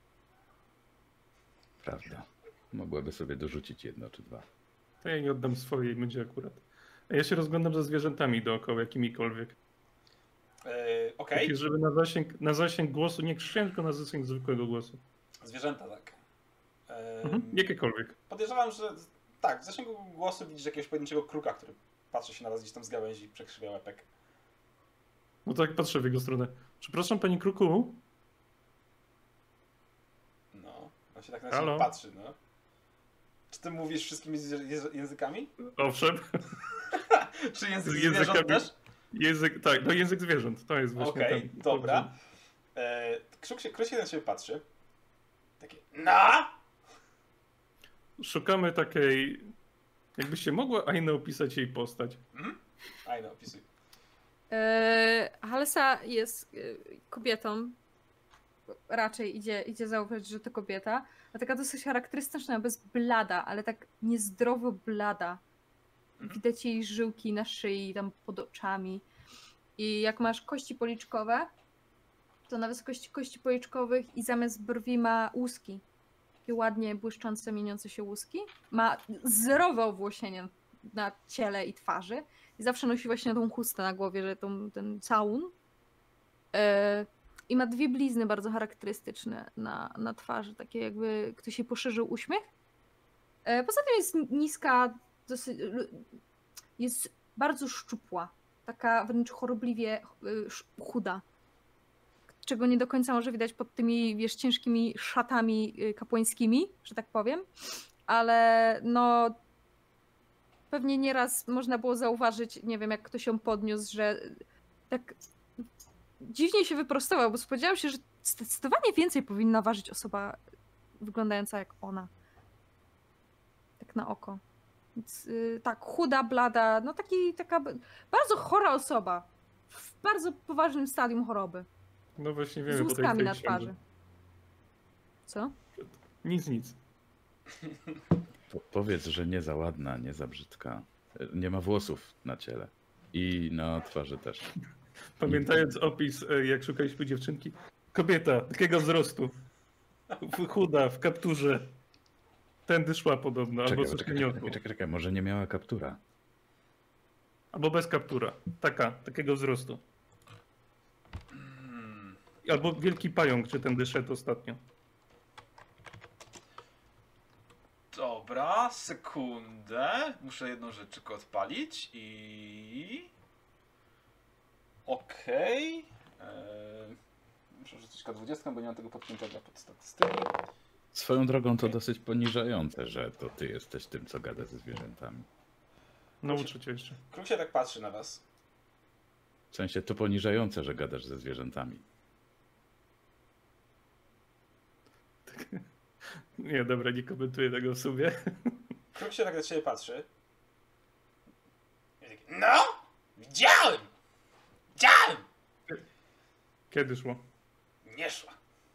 Prawda. Mogłaby sobie dorzucić jedno czy dwa. To ja jej oddam swoje i będzie akurat. A ja się rozglądam za zwierzętami dookoła, jakimikolwiek. Okej. Takie, żeby na zasięg głosu nie krzyczałem, tylko na zasięg zwykłego głosu. Zwierzęta, tak. Jakiekolwiek. Podejrzewam, że tak, w zasięgu głosu widzisz jakiegoś pojedynczego kruka, który patrzy się na was gdzieś tam z gałęzi i przekrzywia łepek. No tak, patrzę w jego stronę. Przepraszam, pani kruku. No, on się tak na Halo? ciebie patrzy, no. Czy ty mówisz wszystkimi językami? Owszem. Czy język Z zwierząt językami- też? Język, tak, no język zwierząt. To jest właśnie Okej, ten. dobra. Kruk się na ciebie patrzy. Takie, na! Szukamy takiej. Jakbyście mogła Aina opisać jej postać. Aj, no, opisuj. Halsa jest kobietą. Raczej idzie zauważyć, że to kobieta. A taka dosyć charakterystyczna, bez blada, ale tak niezdrowo blada. Widać jej żyłki na szyi, tam pod oczami. I jak masz kości policzkowe, to na wysokości kości policzkowych i zamiast brwi ma łuski. Takie ładnie błyszczące, mieniące się łuski. Ma zerowe owłosienie na ciele i twarzy. I zawsze nosi właśnie tą chustę na głowie, że ten całun. I ma dwie blizny bardzo charakterystyczne na twarzy. Takie jakby ktoś jej poszerzył uśmiech. Poza tym jest niska, dosyć, jest bardzo szczupła. Taka wręcz chorobliwie chuda. czego nie do końca może widać pod tymi, wiesz, ciężkimi szatami kapłańskimi, że tak powiem. Ale no pewnie nieraz można było zauważyć, nie wiem, jak ktoś ją podniósł, że tak dziwnie się wyprostował, bo spodziewałam się, że zdecydowanie więcej powinna ważyć osoba wyglądająca jak ona. Tak na oko. Więc tak, chuda, blada, no taka bardzo chora osoba. W bardzo poważnym stadium choroby. No właśnie Z wiemy, po tej łuskami na księdze. twarzy. Co? Nic. Powiedz, że nie za ładna, nie za brzydka. Nie ma włosów na ciele. I na twarzy też. Pamiętając opis, jak szukaliśmy dziewczynki. Kobieta, takiego wzrostu. Chuda, w kapturze. Tędy szła podobno, albo coś Czekaj, może nie miała kaptura. Albo bez kaptura. Takiego wzrostu. Albo wielki pająk, czy tędy szedł ostatnio. Dobra, sekundę. Muszę jedną rzecz tylko odpalić i... Okej. Muszę rzucić K20, bo nie mam tego podpiętego pod statystyki. Swoją drogą to dosyć poniżające, że to ty jesteś tym, co gada ze zwierzętami. Nauczę cię jeszcze. Kruk się tak patrzy na was. W sensie to poniżające, że gadasz ze zwierzętami. Nie, dobra, nie komentuję tego w sumie. Kruk się tak na ciebie patrzy. I taki, no! Widziałem! Widziałem! Kiedy szło? Nie szła.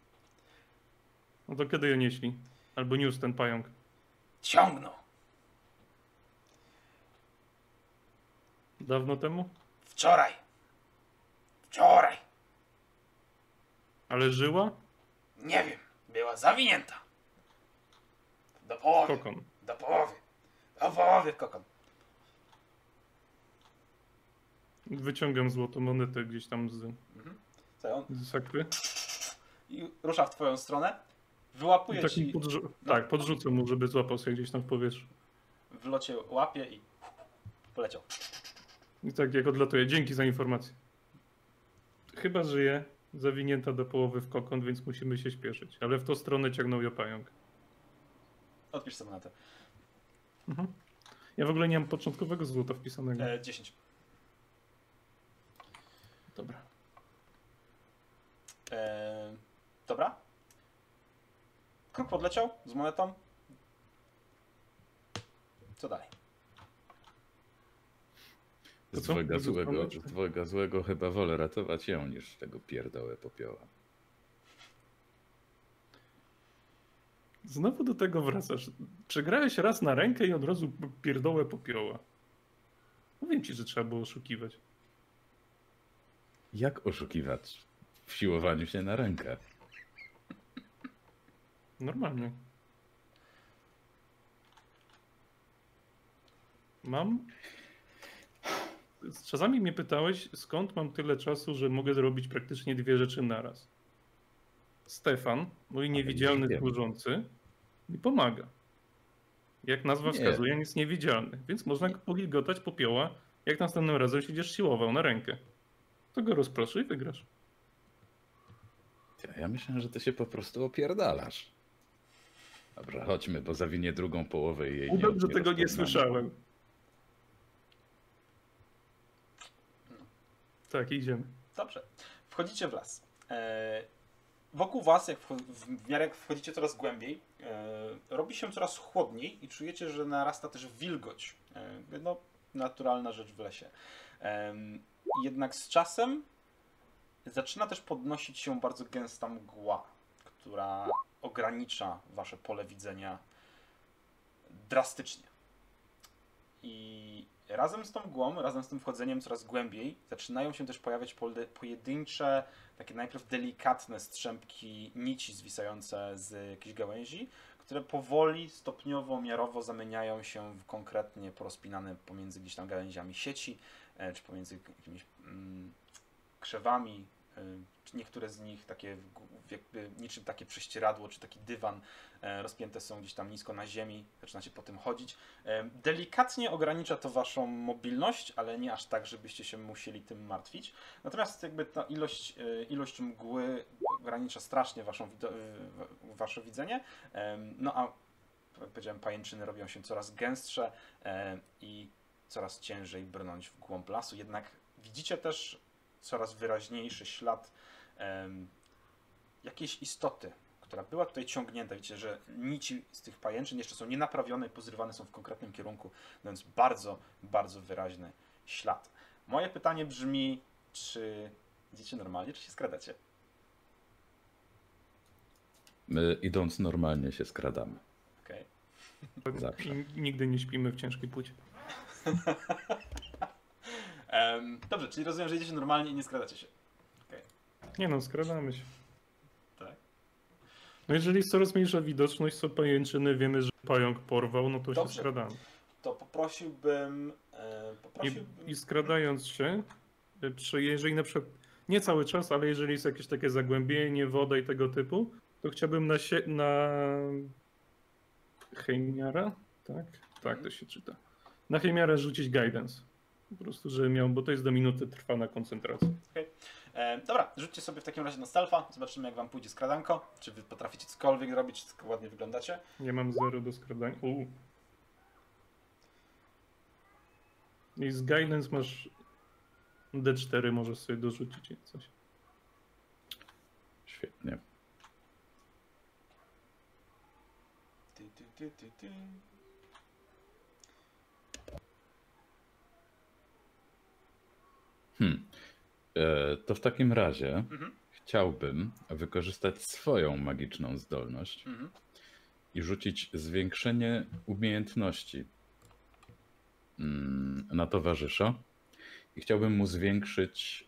No to kiedy ją nieśli? Albo niósł ten pająk. Ciągnął. Dawno temu? Wczoraj. Wczoraj. Ale żyła? Nie wiem. Była zawinięta. Do połowy. Kokon. Do połowy. Do połowy kokon. Wyciągam złotą monetę gdzieś tam Co on? z sakwy. I rusza w twoją stronę. I Wyłapuje tak, ci tak, podrzucę mu, żeby złapał się gdzieś tam w powietrzu. w locie, łapie i poleciał. I tak jak odlatuje. Dzięki za informację. Chyba żyje, zawinięta do połowy w kokon, więc musimy się śpieszyć. Ale w tą stronę ciągnął ją pająk. Odpisz sobie na to. Mhm. Ja w ogóle nie mam początkowego złota wpisanego. 10. Dobra. Dobra. Kruk podleciał z monetą. Co dalej? To Z co? twojego złego chyba wolę ratować ją niż tego pierdołę popioła. Znowu do tego wracasz. Przegrałeś raz na rękę i od razu pierdołę popioła. Mówię ci, że trzeba było oszukiwać. Jak oszukiwać w siłowaniu się na rękę? Normalnie. Mam... Czasami mnie pytałeś, skąd mam tyle czasu, że mogę zrobić praktycznie 2 rzeczy naraz. Stefan, mój niewidzialny wiem. służący, mi pomaga. Jak nazwa Nie. wskazuje, on jest niewidzialny, więc można go pogilgotać popioła, jak następnym razem siedziesz siłował na rękę. To go rozproszy i wygrasz. Ja myślałem, że ty się po prostu opierdalasz. Dobra, chodźmy, bo zawinie drugą połowę i jej Dobrze, nie tego nie rozpoznamy. słyszałem. Tak, idziemy. Dobrze. Wchodzicie w las. Wokół was, w miarę jak wchodzicie coraz głębiej, robi się coraz chłodniej i czujecie, że narasta też wilgoć. No, naturalna rzecz w lesie. Jednak z czasem zaczyna też podnosić się bardzo gęsta mgła, która ogranicza wasze pole widzenia drastycznie. I razem z tą mgłą, razem z tym wchodzeniem coraz głębiej, zaczynają się też pojawiać pojedyncze, takie najpierw delikatne strzępki nici zwisające z jakichś gałęzi, które powoli, stopniowo, miarowo zamieniają się w konkretnie porozpinane pomiędzy gdzieś tam gałęziami sieci, czy pomiędzy jakimiś krzewami, Niektóre z nich takie jakby niczym takie prześcieradło czy taki dywan rozpięte są gdzieś tam nisko na ziemi, zaczynacie po tym chodzić. Delikatnie ogranicza to waszą mobilność, ale nie aż tak, żebyście się musieli tym martwić. Natomiast jakby ta ilość mgły ogranicza strasznie wasze widzenie. No a jak powiedziałem, pajęczyny robią się coraz gęstsze i coraz ciężej brnąć w głąb lasu. Jednak widzicie też coraz wyraźniejszy ślad jakiejś istoty, która była tutaj ciągnięta. Widzicie, że nici z tych pajęczyn jeszcze są nienaprawione i pozrywane są w konkretnym kierunku, więc bardzo, bardzo wyraźny ślad. Moje pytanie brzmi, czy idziecie normalnie, czy się skradacie? My idąc normalnie się skradamy. Okej. Zawsze. I nigdy nie śpimy w ciężkiej płci. Dobrze, czyli rozumiem, że idziecie normalnie i nie skradacie się. Nie no, skradamy się. Tak. No jeżeli jest coraz mniejsza widoczność, są pajęczyny, wiemy, że pająk porwał, no to Dobrze. się skradamy. To poprosiłbym... I skradając się, jeżeli na przykład, nie cały czas, ale jeżeli jest jakieś takie zagłębienie, woda i tego typu, to chciałbym na Heimiara, tak? Tak to się czyta. Na Heimiara rzucić guidance. Po prostu, żeby miał, bo to jest do minuty trwa na koncentrację. Dobra, rzućcie sobie w takim razie na stealtha. Zobaczymy, jak wam pójdzie skradanko. Czy wy potraficie cokolwiek robić, czy ładnie wyglądacie. Nie mam 0 do skradania. I z guidance masz D4, możesz sobie dorzucić coś. Świetnie. To w takim razie Mhm. chciałbym wykorzystać swoją magiczną zdolność Mhm. i rzucić zwiększenie umiejętności na towarzysza. I chciałbym mu zwiększyć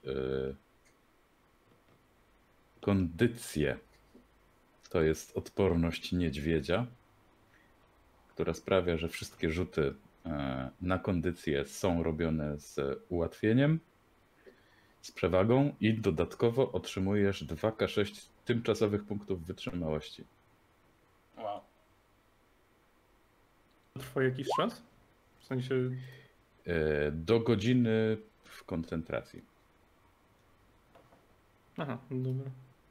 kondycję. To jest odporność niedźwiedzia, która sprawia, że wszystkie rzuty na kondycję są robione z ułatwieniem, z przewagą i dodatkowo otrzymujesz 2K6 tymczasowych punktów wytrzymałości. Wow. Trwa jakiś czas? W sensie... Do godziny w koncentracji. Aha, dobra.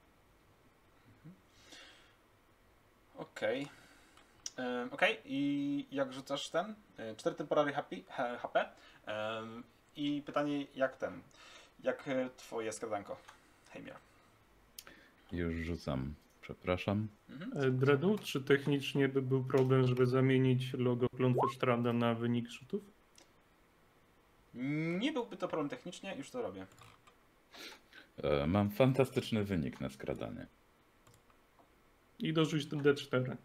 Okej. Okej, i jak rzucasz ten? 4 temporary HP. I pytanie, jak twoje skradanko, Heimir? Już rzucam. Przepraszam. Dredu, czy technicznie by był problem, żeby zamienić logo Klątwesztrada na wynik rzutów? Nie byłby to problem technicznie, już to robię. Mam fantastyczny wynik na skradanie. I dorzuć ten D4.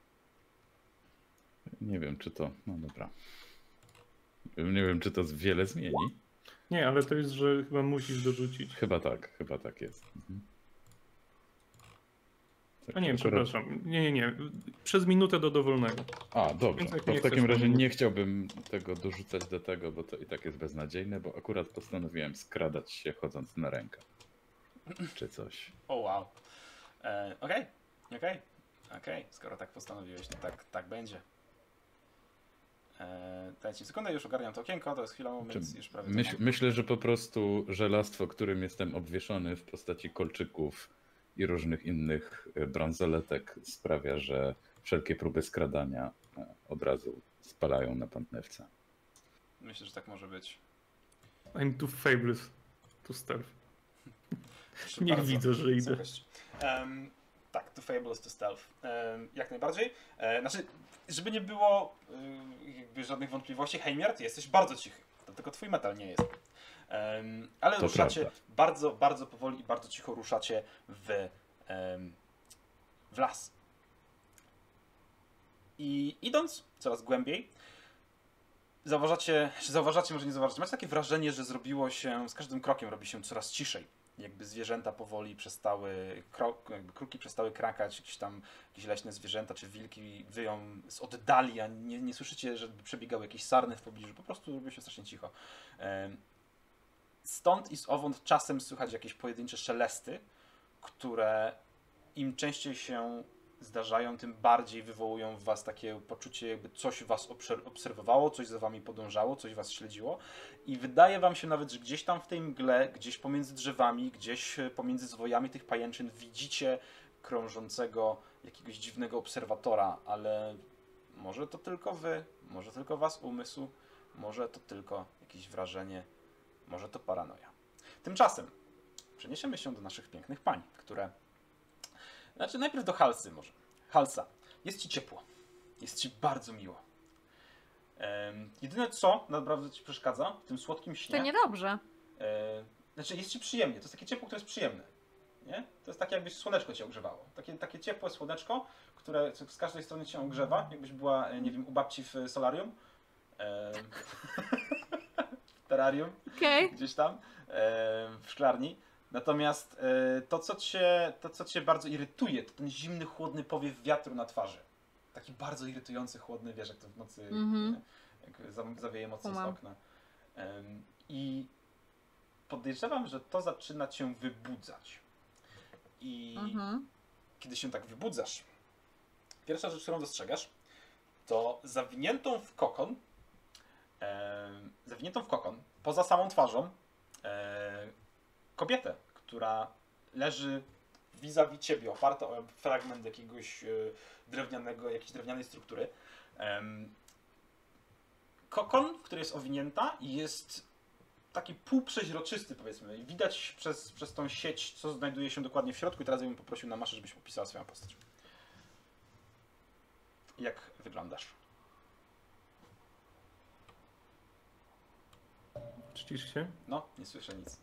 Nie wiem, czy to... No dobra. Nie wiem, czy to wiele zmieni. Nie, ale to jest, że chyba musisz dorzucić. Chyba tak jest. Mhm. A nie, Akurat- przepraszam. Nie. Przez minutę do dowolnego. A, dobrze. Więc jak To nie w takim chcesz, to razie nie. nie chciałbym tego dorzucać do tego, bo to i tak jest beznadziejne, bo akurat postanowiłem skradać się chodząc na rękę. Czy coś. O wow. Okej. Skoro tak postanowiłeś, to tak będzie. Dajcie sekundę, już ogarniam to okienko, to jest chwilą, więc już prawie... Myślę, że po prostu żelastwo, którym jestem obwieszony w postaci kolczyków i różnych innych bransoletek sprawia, że wszelkie próby skradania od razu spalają na pantewce. Myślę, że tak może być. I'm too fabulous to stealth. Proszę Niech bardzo. widzę, że idę. Słuchajcie. Tak, to fabulous to stealth. Jak najbardziej. Znaczy, żeby nie było jakby żadnych wątpliwości, Heimir, ty jesteś bardzo cichy. To tylko twój metal nie jest. Ale To ruszacie prawda. bardzo, bardzo powoli i bardzo cicho ruszacie w las. I idąc coraz głębiej, zauważacie, może nie zauważacie, macie takie wrażenie, że zrobiło się, z każdym krokiem robi się coraz ciszej. Jakby zwierzęta powoli przestały, jakby kruki przestały krakać, jakieś leśne zwierzęta czy wilki wyją z oddali, a nie słyszycie, żeby przebiegały jakieś sarny w pobliżu, po prostu robiło się strasznie cicho. stąd i zowąd czasem słychać jakieś pojedyncze szelesty, które im częściej się zdarzają, tym bardziej wywołują w was takie poczucie, jakby coś was obserwowało, coś za wami podążało, coś was śledziło i wydaje wam się nawet, że gdzieś tam w tej mgle, gdzieś pomiędzy drzewami, gdzieś pomiędzy zwojami tych pajęczyn widzicie krążącego jakiegoś dziwnego obserwatora, ale może to tylko wy, może tylko was umysł, może to tylko jakieś wrażenie, może to paranoja. Tymczasem przeniesiemy się do naszych pięknych pań, które... Znaczy najpierw do Halsy może. Halsa, jest ci ciepło. Jest ci bardzo miło. Jedyne co naprawdę ci przeszkadza w tym słodkim śnie... To niedobrze. Znaczy jest ci przyjemnie. To jest takie ciepło, które jest przyjemne. Nie? To jest takie jakbyś słoneczko cię ogrzewało. Takie ciepłe słoneczko, które z każdej strony cię ogrzewa. Jakbyś była, nie wiem, u babci w solarium. W terrarium. Okej. Gdzieś tam. W szklarni. Natomiast to, co cię bardzo irytuje, to ten zimny, chłodny powiew wiatru na twarzy. Taki bardzo irytujący, chłodny, wiesz, jak to w nocy jak zawieje mocno z okna. I podejrzewam, że to zaczyna cię wybudzać. I kiedy się tak wybudzasz, pierwsza rzecz, którą dostrzegasz, to zawiniętą w kokon, poza samą twarzą, kobietę, która leży vis-a-vis ciebie, oparta o fragment jakiegoś jakiejś drewnianej struktury. Kokon, który jest owinięta i jest taki półprzeźroczysty, powiedzmy. I widać przez tą sieć, co znajduje się dokładnie w środku. I teraz ja bym poprosił na Maszę, żebyś opisała swoją postać. Jak wyglądasz? Czcisz się? No, nie słyszę nic.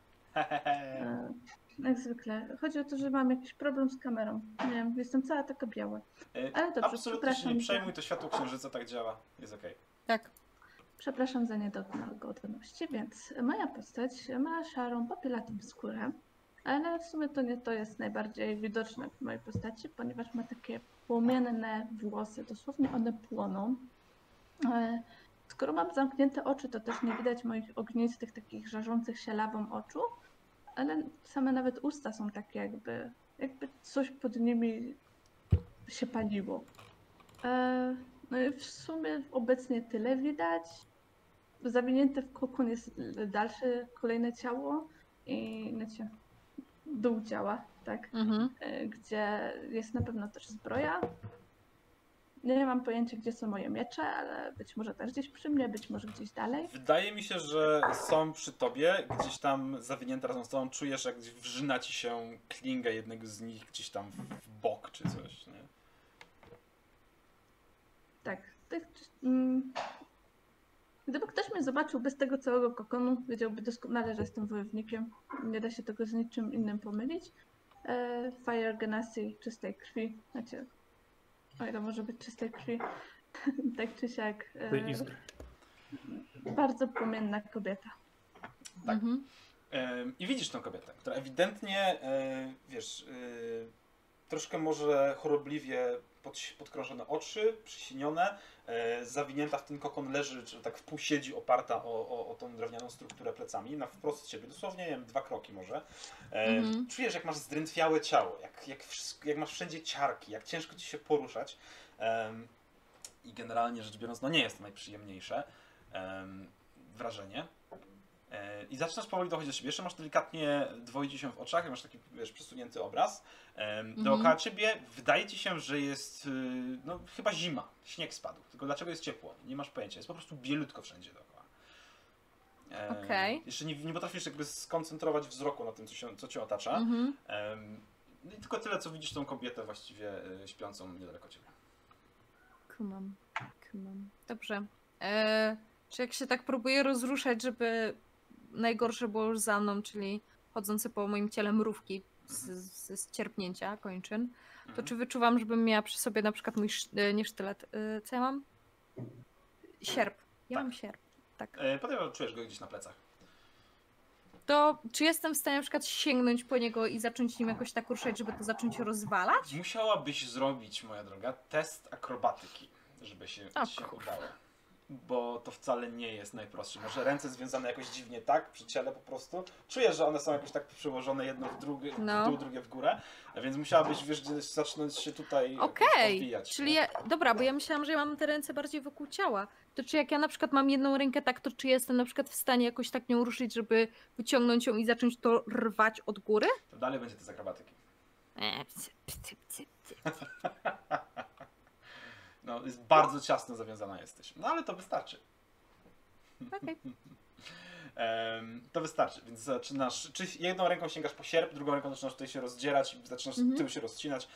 Jak zwykle. Chodzi o to, że mam jakiś problem z kamerą. Nie wiem, jestem cała taka biała. Ale dobrze, absolutnie się nie przepraszam. przejmuj, to światło księżyca tak działa. Jest okej. Tak. Przepraszam za niedogodności, więc moja postać ma szarą, papielatą skórę, ale w sumie to nie to jest najbardziej widoczne w mojej postaci, ponieważ ma takie płomienne włosy, dosłownie one płoną. Skoro mam zamknięte oczy, to też nie widać moich ognistych, takich żarzących się lawą oczu, ale same nawet usta są takie jakby coś pod nimi się paliło. No i w sumie obecnie tyle widać. Zawinięte w kokon jest dalsze, kolejne ciało i dół ciała, tak, gdzie jest na pewno też zbroja. Nie mam pojęcia, gdzie są moje miecze, ale być może też gdzieś przy mnie, być może gdzieś dalej. Wydaje mi się, że są przy tobie, gdzieś tam zawinięte razem z tobą. Czujesz, jak wrzyna ci się klinga jednego z nich gdzieś tam w bok czy coś, nie? Tak. Gdyby ktoś mnie zobaczył bez tego całego kokonu, wiedziałby doskonale, że jestem wojownikiem. Nie da się tego z niczym innym pomylić. Fire Genasi, czystej krwi. Znaczy, o ile może być czystej krwi, tak czy siak. Bardzo płomienna kobieta. Tak. I widzisz tę kobietę, która ewidentnie, wiesz, troszkę może chorobliwie podkrążone oczy, przysienione, zawinięta w ten kokon leży, czy tak w pół siedzi, oparta o tą drewnianą strukturę plecami, na wprost z ciebie, dosłownie, nie wiem, 2 kroki może. Czujesz, jak masz zdrętwiałe ciało, jak masz wszędzie ciarki, jak ciężko ci się poruszać. I generalnie rzecz biorąc, no nie jest to najprzyjemniejsze wrażenie. I zaczynasz powoli dochodzić do siebie. Jeszcze masz delikatnie dwoić ci się w oczach, masz taki, wiesz, przesunięty obraz. Dookoła ciebie wydaje ci się, że jest no chyba zima, śnieg spadł. Tylko dlaczego jest ciepło? Nie masz pojęcia. Jest po prostu bielutko wszędzie dookoła. Okej. Jeszcze nie potrafisz jakby skoncentrować wzroku na tym, co cię otacza. No i tylko tyle, co widzisz tą kobietę właściwie śpiącą niedaleko ciebie. Kumam. Dobrze. Czy jak się tak próbuję rozruszać, żeby najgorsze było już za mną, czyli chodzące po moim ciele mrówki ze ścierpnięcia kończyn, to czy wyczuwam, żebym miała przy sobie na przykład mój, nie sztylet, co ja mam? Sierp. Ja mam sierp, tak. Podejrzewam, że czujesz go gdzieś na plecach. To czy jestem w stanie na przykład sięgnąć po niego i zacząć nim jakoś tak ruszać, żeby to zacząć rozwalać? Musiałabyś zrobić, moja droga, test akrobatyki, żeby się udało. bo to wcale nie jest najprostsze. Może ręce związane jakoś dziwnie tak przy ciele po prostu. Czujesz, że one są jakoś tak przyłożone jedno w drugie, w dół, drugie w górę, więc musiałabyś, wiesz, gdzieś zacząć się tutaj odbijać. Czyli dobra, bo ja myślałam, że ja mam te ręce bardziej wokół ciała. To czy jak ja na przykład mam jedną rękę tak, to czy jestem na przykład w stanie jakoś tak nią ruszyć, żeby wyciągnąć ją i zacząć to rwać od góry? To dalej będzie te akrobatyki. No, jest bardzo ciasno zawiązana jesteś. No ale to wystarczy. Okej. To wystarczy, więc zaczynasz, czy jedną ręką sięgasz po sierp, drugą ręką zaczynasz tutaj się rozdzierać, zaczynasz tył się rozcinać.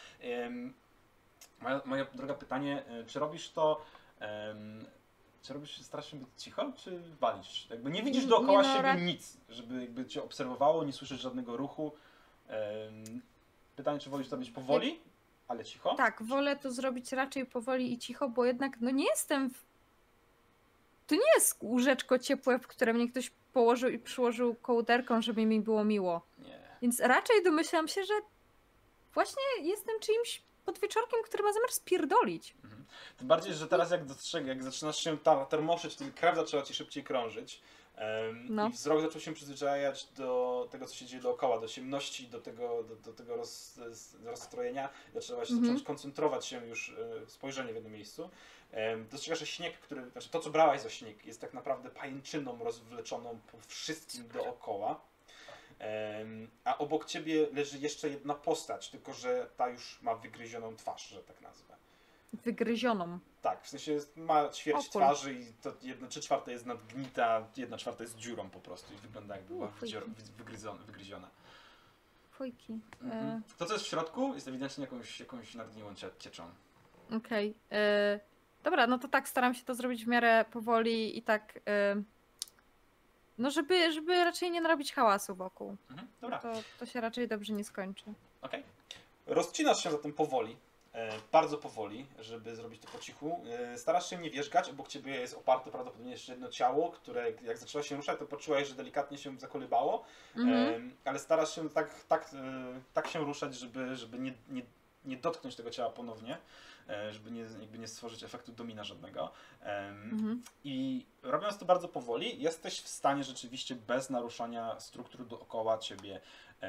Moje drogie pytanie, czy robisz to, starasz się być cicho, czy walisz? Jakby nie widzisz dookoła siebie nic, żeby jakby cię obserwowało, nie słyszysz żadnego ruchu. Pytanie, czy wolisz to być powoli, ale cicho? Tak, wolę to zrobić raczej powoli i cicho, bo jednak no nie jestem To nie jest łóżeczko ciepłe, w które mnie ktoś położył i przyłożył kołderką, żeby mi było miło. Nie. Więc raczej domyślam się, że właśnie jestem czyimś podwieczorkiem, który ma zamiar spierdolić. Tym bardziej, że teraz jak zaczynasz się termoszyć, to krew zaczęła ci szybciej krążyć. I wzrok zaczął się przyzwyczajać do tego, co się dzieje dookoła, do ciemności, do tego rozstrojenia. Zaczęłaś koncentrować się już spojrzenie w jednym miejscu. Dostrzegasz, że śnieg, znaczy to, co brałaś za śnieg, jest tak naprawdę pajęczyną rozwleczoną po wszystkim dookoła. A obok ciebie leży jeszcze jedna postać, tylko że ta już ma wygryzioną twarz, że tak nazwę. Wygryzioną. Tak, w sensie ma ćwierć twarzy i to 1/3 jest nadgnita, 1/4 jest dziurą po prostu i wygląda jakby była wygryziona. Fujki. To, co jest w środku, jest ewidentnie jakąś nadgniłą cieczą. Okej. Dobra, no to tak, staram się to zrobić w miarę powoli i tak... No żeby raczej nie narobić hałasu wokół. Dobra. To się raczej dobrze nie skończy. Okej. Rozcinasz się zatem powoli. Bardzo powoli, żeby zrobić to po cichu. Starasz się nie wierzgać, obok ciebie jest oparte prawdopodobnie jeszcze jedno ciało, które jak zaczęło się ruszać, to poczułaś, że delikatnie się zakolybało, ale starasz się tak się ruszać, żeby nie dotknąć tego ciała ponownie, żeby nie stworzyć efektu domina żadnego. I robiąc to bardzo powoli, jesteś w stanie rzeczywiście bez naruszania struktur dookoła ciebie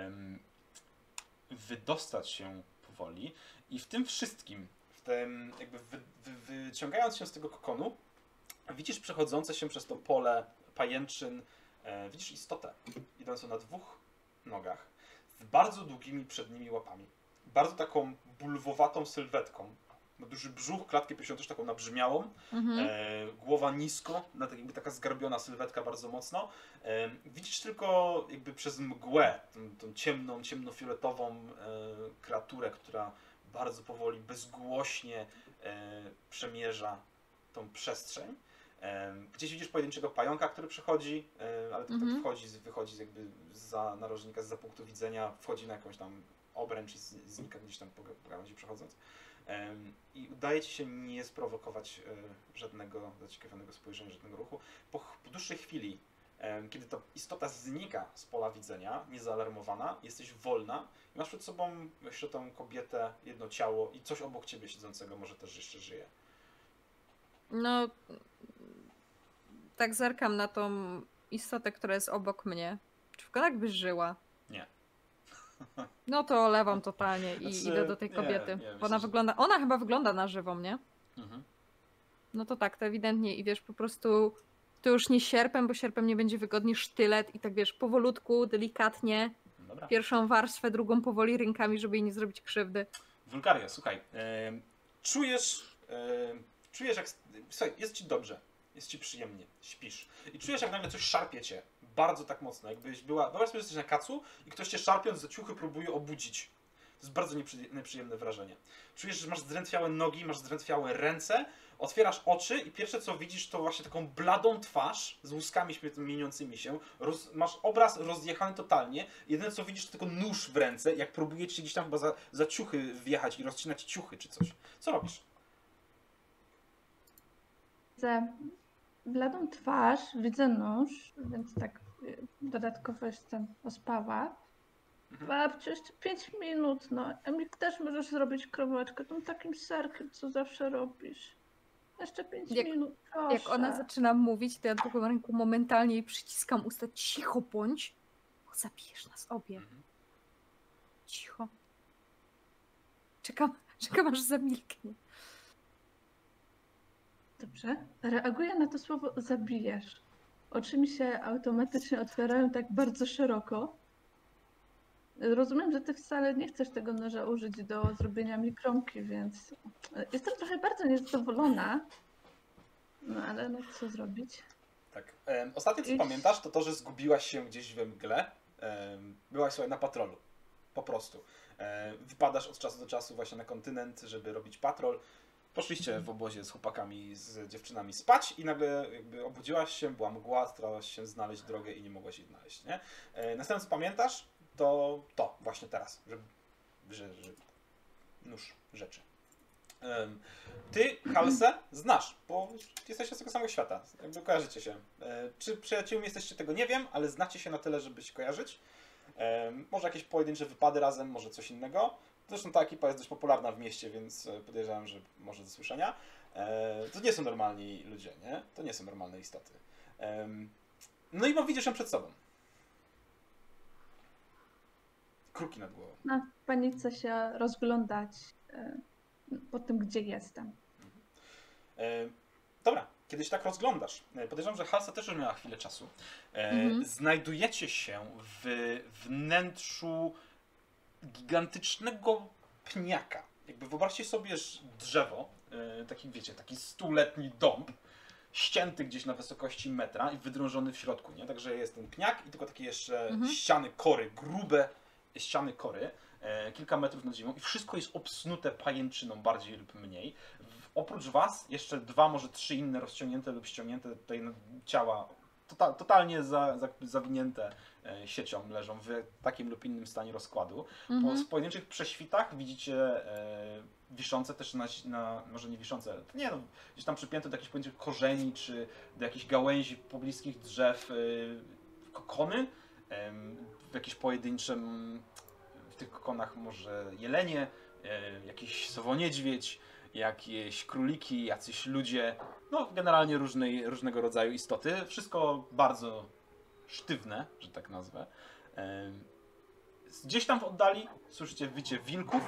wydostać się powoli. I w tym wszystkim, jakby wyciągając się z tego kokonu, widzisz przechodzące się przez to pole pajęczyn, widzisz istotę idącą na 2 nogach, z bardzo długimi przednimi łapami. Bardzo taką bulwowatą sylwetką. Ma duży brzuch, klatkę piersiową też taką nabrzmiałą, głowa nisko, jakby taka zgarbiona sylwetka bardzo mocno. Widzisz tylko jakby przez mgłę tą ciemną, ciemnofioletową kreaturę, która bardzo powoli, bezgłośnie przemierza tą przestrzeń. Gdzieś widzisz pojedynczego pająka, który przechodzi, ale to tak wychodzi jakby zza narożnika, zza punktu widzenia, wchodzi na jakąś tam obręcz i znika gdzieś tam po gałęzi przechodząc. I udaje ci się nie sprowokować żadnego zaciekawionego spojrzenia, żadnego ruchu. Po dłuższej chwili, kiedy ta istota znika z pola widzenia, niezaalarmowana, jesteś wolna i masz przed sobą jeszcze tą kobietę, jedno ciało i coś obok ciebie siedzącego może też jeszcze żyje. No, tak zerkam na tą istotę, która jest obok mnie. Czy wygląda jakby żyła? Nie. No to olewam totalnie i idę do tej kobiety. Nie, bo ona chyba wygląda na żywą, nie? No to tak, to ewidentnie i wiesz, po prostu to już nie sierpem, bo sierpem nie będzie wygodnie, sztylet i tak wiesz, powolutku, delikatnie. Dobra. Pierwszą warstwę, drugą powoli rękami, żeby jej nie zrobić krzywdy. Wulgaria, słuchaj, czujesz jak, słuchaj, jest ci dobrze, jest ci przyjemnie, śpisz i czujesz jak nagle coś szarpie cię, bardzo tak mocno, jakbyś wyobraź sobie, że jesteś na kacu i ktoś cię szarpiąc za ciuchy próbuje obudzić. To jest bardzo nieprzyjemne wrażenie. Czujesz, że masz zdrętwiałe nogi, masz zdrętwiałe ręce, otwierasz oczy i pierwsze co widzisz to właśnie taką bladą twarz z łuskami mieniącymi się. Masz obraz rozjechany totalnie. Jedyne co widzisz to tylko nóż w ręce, jak próbuje ci gdzieś tam chyba za ciuchy wjechać i rozcinać ciuchy czy coś. Co robisz? Widzę bladą twarz, widzę nóż, więc tak dodatkowo jestem ospała. Babciu, jeszcze 5 minut, no. Emil, też możesz zrobić kroweczkę tą takim serkiem, co zawsze robisz. Jeszcze 5 Jak- minut, Jak ona proszę. zaczyna mówić, to ja drugą ręką momentalnie jej przyciskam usta. Cicho bądź, bo zabijesz nas obie. Mhm. Cicho. Czekam aż zamilknie. Dobrze. Reaguję na to słowo zabijesz. Oczy mi się automatycznie otwierają tak bardzo szeroko. Rozumiem, że ty wcale nie chcesz tego noża użyć do zrobienia mi kromki, więc jestem trochę bardzo niezadowolona. No ale no co zrobić? Tak. Ostatnie co I- pamiętasz, to to, że zgubiłaś się gdzieś we mgle. Byłaś słuchaj, na patrolu. Po prostu. Wypadasz od czasu do czasu właśnie na kontynent, żeby robić patrol. Poszliście w obozie z chłopakami, z dziewczynami spać i nagle jakby obudziłaś się, była mgła, starałaś się znaleźć drogę i nie mogłaś jej znaleźć, nie? Następne co pamiętasz, to właśnie teraz, że nóż rzeczy. Ty Halsę znasz, bo jesteście z tego samego świata, jakby kojarzycie się. Czy przyjaciółmi jesteście, tego nie wiem, ale znacie się na tyle, żeby się kojarzyć. Może jakieś pojedyncze wypady razem, może coś innego. Zresztą ta ekipa jest dość popularna w mieście, więc podejrzewam, że może ze słyszenia. To nie są normalni ludzie, nie? To nie są normalne istoty. No i widzisz ją przed sobą. Kruki nad głową. Na panice się rozglądać po tym, gdzie jestem. Dobra, kiedy się tak rozglądasz, podejrzewam, że Halsa też już miała chwilę czasu. Znajdujecie się w wnętrzu gigantycznego pniaka. Jakby wyobraźcie sobie drzewo, taki wiecie, taki 100-letni dąb, ścięty gdzieś na wysokości metra i wydrążony w środku, nie? Także jest ten pniak i tylko takie jeszcze ściany kory, grube ściany kory, kilka metrów nad ziemią i wszystko jest obsnute pajęczyną bardziej lub mniej. Oprócz was jeszcze 2, może 3 inne rozciągnięte lub ściągnięte tutaj ciała, totalnie zawinięte siecią, leżą w takim lub innym stanie rozkładu. W pojedynczych prześwitach widzicie wiszące też może nie wiszące, nie no, gdzieś tam przypięte do jakichś pojedynczych korzeni, czy do jakichś gałęzi pobliskich drzew kokony, w jakichś pojedynczym, w tych kokonach może jelenie, jakiś sowoniedźwiedź, jakieś króliki, jacyś ludzie, no generalnie różnego rodzaju istoty. Wszystko bardzo sztywne, że tak nazwę. Gdzieś tam w oddali słyszycie wycie wilków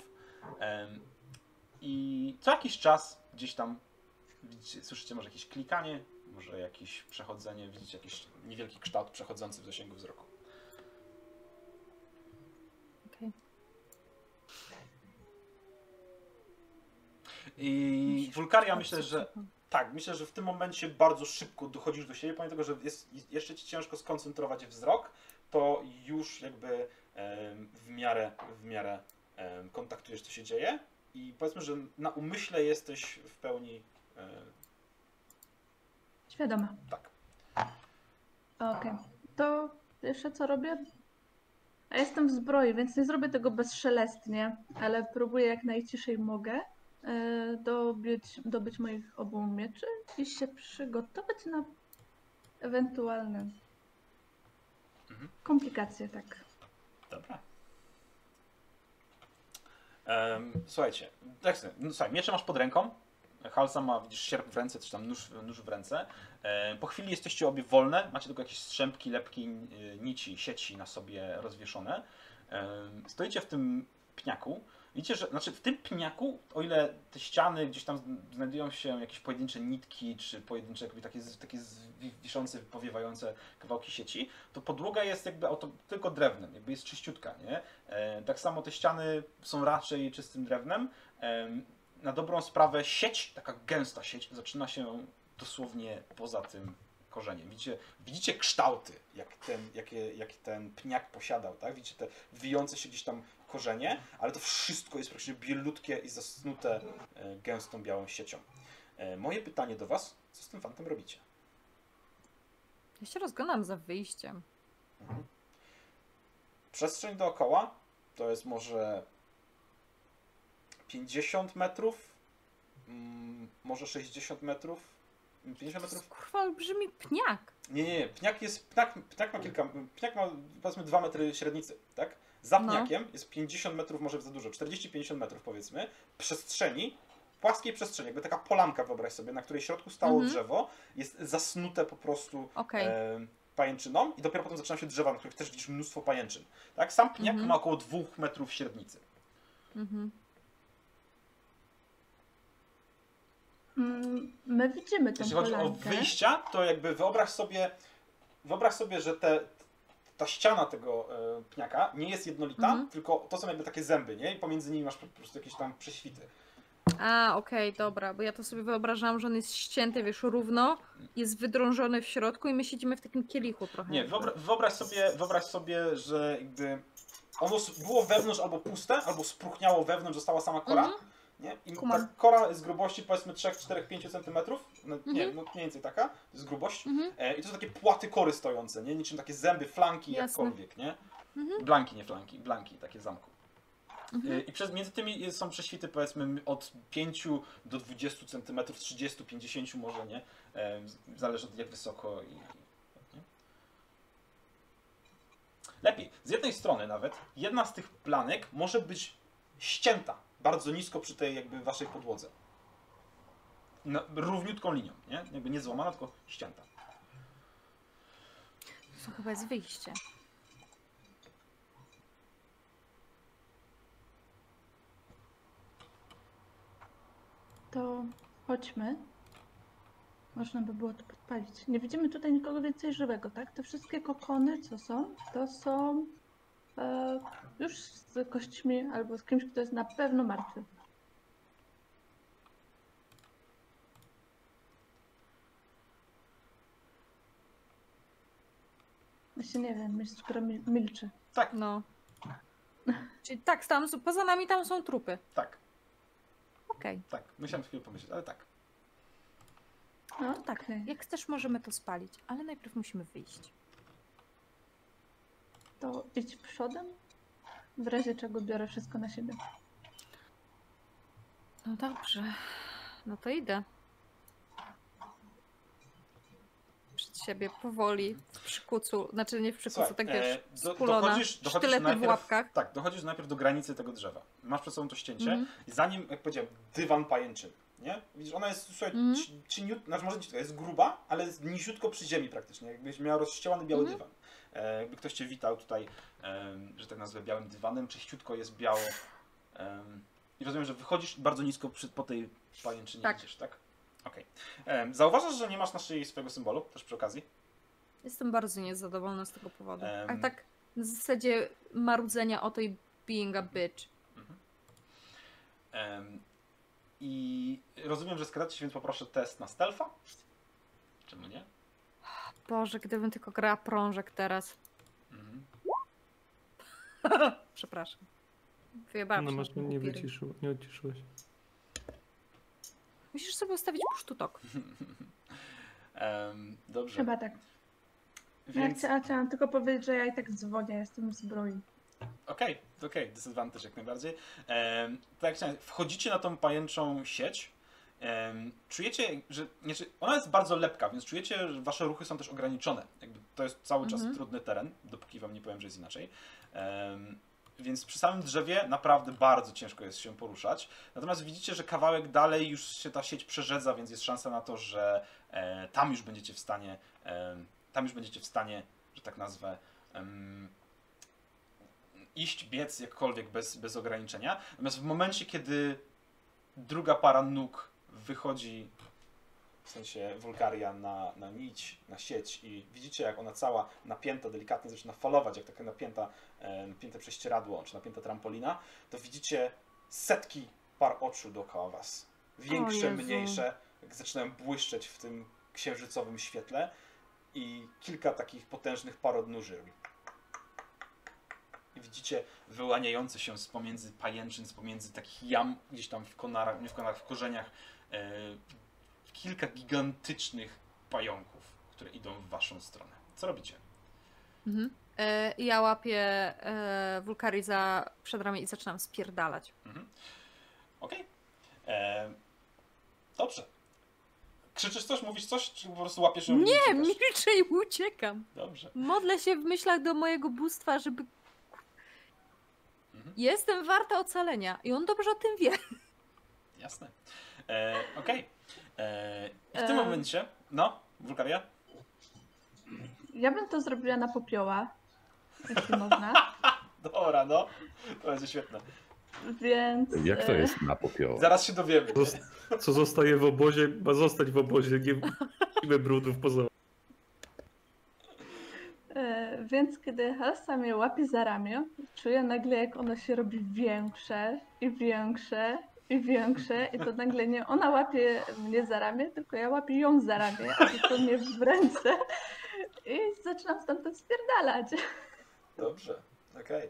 i co jakiś czas gdzieś tam słyszycie może jakieś klikanie, może jakieś przechodzenie, widzicie jakiś niewielki kształt przechodzący w zasięgu wzroku. Okej. I Wulkaria myślę, że tak, myślę, że w tym momencie bardzo szybko dochodzisz do siebie, pomimo tego, że jest jeszcze ci ciężko skoncentrować wzrok, to już jakby w miarę kontaktujesz, co się dzieje i powiedzmy, że na umyśle jesteś w pełni Świadoma. tak. Okej. To jeszcze co robię? Ja jestem w zbroi, więc nie zrobię tego bezszelestnie, ale próbuję jak najciszej mogę dobyć moich obu mieczy i się przygotować na ewentualne komplikacje, tak. Dobra. Słuchajcie, słuchaj, miecze masz pod ręką. Halsa ma, widzisz, sierp w ręce, czy tam nóż w ręce. Po chwili jesteście obie wolne, macie tylko jakieś strzępki, lepki, nici, sieci na sobie rozwieszone. Stoicie w tym pniaku. Widzicie, że w tym pniaku, o ile te ściany, gdzieś tam znajdują się jakieś pojedyncze nitki, czy pojedyncze jakby takie wiszące, powiewające kawałki sieci, to podłoga jest jakby tylko drewnem, jakby jest czyściutka, nie? Tak samo te ściany są raczej czystym drewnem. Na dobrą sprawę sieć, taka gęsta sieć, zaczyna się dosłownie poza tym korzeniem. Widzicie kształty, jak ten pniak posiadał, tak? Widzicie te wijące się gdzieś tam korzenie, ale to wszystko jest praktycznie bielutkie i zasnute gęstą białą siecią. Moje pytanie do was, co z tym fantem robicie? Ja się rozglądam za wyjściem. Przestrzeń dookoła to jest może 50 metrów, może 60 metrów, 50 metrów. Kurwa, olbrzymi pniak. Nie. Pniak ma powiedzmy 2 metry średnicy, tak? Za pniakiem jest 50 metrów, może za dużo, 40-50 metrów powiedzmy, przestrzeni, płaskiej przestrzeni, jakby taka polanka, wyobraź sobie, na której w środku stało Mhm. drzewo, jest zasnute po prostu Okej. pajęczyną i dopiero potem zaczynają się drzewa, na których też widzisz mnóstwo pajęczyn. Tak? Sam pniak Mhm. ma około 2 metrów średnicy. Mhm. My widzimy tę Jeśli chodzi o polankę. wyjścia, to jakby wyobraź sobie, że ta ściana tego pniaka nie jest jednolita, Mhm. tylko to są jakby takie zęby, nie? I pomiędzy nimi masz po prostu jakieś tam prześwity. A, okej, dobra, bo ja to sobie wyobrażałam, że on jest ścięty, wiesz, równo, jest wydrążony w środku i my siedzimy w takim kielichu trochę. Nie, wyobraź sobie, że jakby ono było wewnątrz albo puste, albo spróchniało wewnątrz, została sama kora. Mhm. Nie? I Kumam. ta kora jest grubości powiedzmy 3, 4, 5 cm. No, nie, Mhm. no mniej więcej taka, to jest grubość. Mhm. I to są takie płaty kory stojące, nie? Niczym takie zęby, flanki, Jasne. jakkolwiek, nie? Mhm. Blanki, nie flanki, blanki, takie zamku. Mhm. I między tymi są prześwity powiedzmy od 5 do 20 cm, 30, 50 może, nie? Zależy od jak wysoko i... Nie? Lepiej, z jednej strony nawet, jedna z tych planek może być ścięta bardzo nisko przy tej jakby waszej podłodze. Równiutką linią, nie? Jakby nie złamana, tylko ścięta. To chyba jest wyjście. To chodźmy. Można by było to podpalić. Nie widzimy tutaj nikogo więcej żywego, tak? Te wszystkie kokony, co są, to są już z kośćmi albo z kimś, kto jest na pewno martwy. Właśnie nie wiem, mistrz gra milczy. Tak, No. Czyli tak, tam, poza nami tam są trupy. tak, Okej. tak. Musiałem chwilę pomyśleć, ale tak. No, Tak, okej. jak chcesz możemy to spalić, ale najpierw musimy wyjść. To idź przodem. W razie czego biorę wszystko na siebie. No dobrze. No to idę. Przed siebie powoli, w przykucu, znaczy nie w przykucu, Słuchaj, tak wiesz, do- skulona, dochodzisz sztylety w najpierw- łapkach. Tak, dochodzisz najpierw do granicy tego drzewa. Masz przed sobą to ścięcie Mhm. i zanim, jak powiedziałem, dywan pajęczyny, nie? Widzisz, ona jest, słuchaj, Mhm. znaczy może nie, jest gruba, ale jest niziutko przy ziemi praktycznie, jakbyś miała rozścielany biały Mhm. dywan. Jakby ktoś cię witał tutaj, że tak nazwę, białym dywanem, czyściutko jest biało. I rozumiem, że wychodzisz i bardzo nisko po tej pajęczynie Tak. idziesz, tak? Okej. Zauważasz, że nie masz na szyi swojego symbolu, też przy okazji? Jestem bardzo niezadowolona z tego powodu. Em. A tak na zasadzie marudzenia o to i being a bitch. I rozumiem, że skradacie się, więc poproszę test na stealtha. Czemu nie? Boże, gdybym tylko grała prążek teraz. Mhm. Przepraszam. Wyjebałam No się masz, na nie głupiry. nie uciszyłeś. Musisz sobie ustawić pusztutok. Dobrze. Chyba tak. Więc Ja chciałam tylko powiedzieć, że ja i tak dzwonię, jestem w zbroi. okej, disadvantage jak najbardziej. Tak jak chciałem, wchodzicie na tą pajęczą sieć. Czujecie, że ona jest bardzo lepka, więc czujecie, że wasze ruchy są też ograniczone. Jakby to jest cały czas Mhm. trudny teren, dopóki wam nie powiem, że jest inaczej. Więc przy samym drzewie naprawdę bardzo ciężko jest się poruszać. Natomiast widzicie, że kawałek dalej już się ta sieć przerzedza, więc jest szansa na to, że tam już będziecie w stanie, że tak nazwę, iść, biec jakkolwiek bez ograniczenia. Natomiast w momencie, kiedy druga para nóg wychodzi, w sensie Wulgaria na nić, na sieć i widzicie, jak ona cała napięta, delikatnie zaczyna falować, jak takie napięte prześcieradło, czy napięta trampolina, to widzicie setki par oczu dookoła was. Większe, Jezu. mniejsze, jak zaczynają błyszczeć w tym księżycowym świetle i kilka takich potężnych par odnóży robi. I widzicie wyłaniające się z pomiędzy pajęczyn, z pomiędzy takich jam gdzieś tam w konarach, nie w konarach, w korzeniach, kilka gigantycznych pająków, które idą w waszą stronę. Co robicie? Mhm. Ja łapię Wulkari za przedramię i zaczynam spierdalać. Okej. Dobrze. Krzyczysz coś, mówisz coś, czy po prostu łapiesz ją i Nie, uciekasz? milczę i uciekam. Dobrze. Modlę się w myślach do mojego bóstwa, żeby... Mhm. Jestem warta ocalenia i on dobrze o tym wie. Jasne. Okej. I w tym momencie, no, Wulkaria? Ja bym to zrobiła na popioła, jeśli można. Dobra, no. To będzie świetne. Więc. Jak to jest na popioł? Zaraz się dowiemy. Co zostaje w obozie, ma zostać w obozie, nie brudów poza. Więc kiedy Halsa mnie łapie za ramię, czuję nagle, jak ono się robi większe i większe i większe i to nagle nie ona łapie mnie za ramię, tylko ja łapię ją za ramię, a to mnie w ręce i zaczynam stamtąd spierdalać. Dobrze, okej.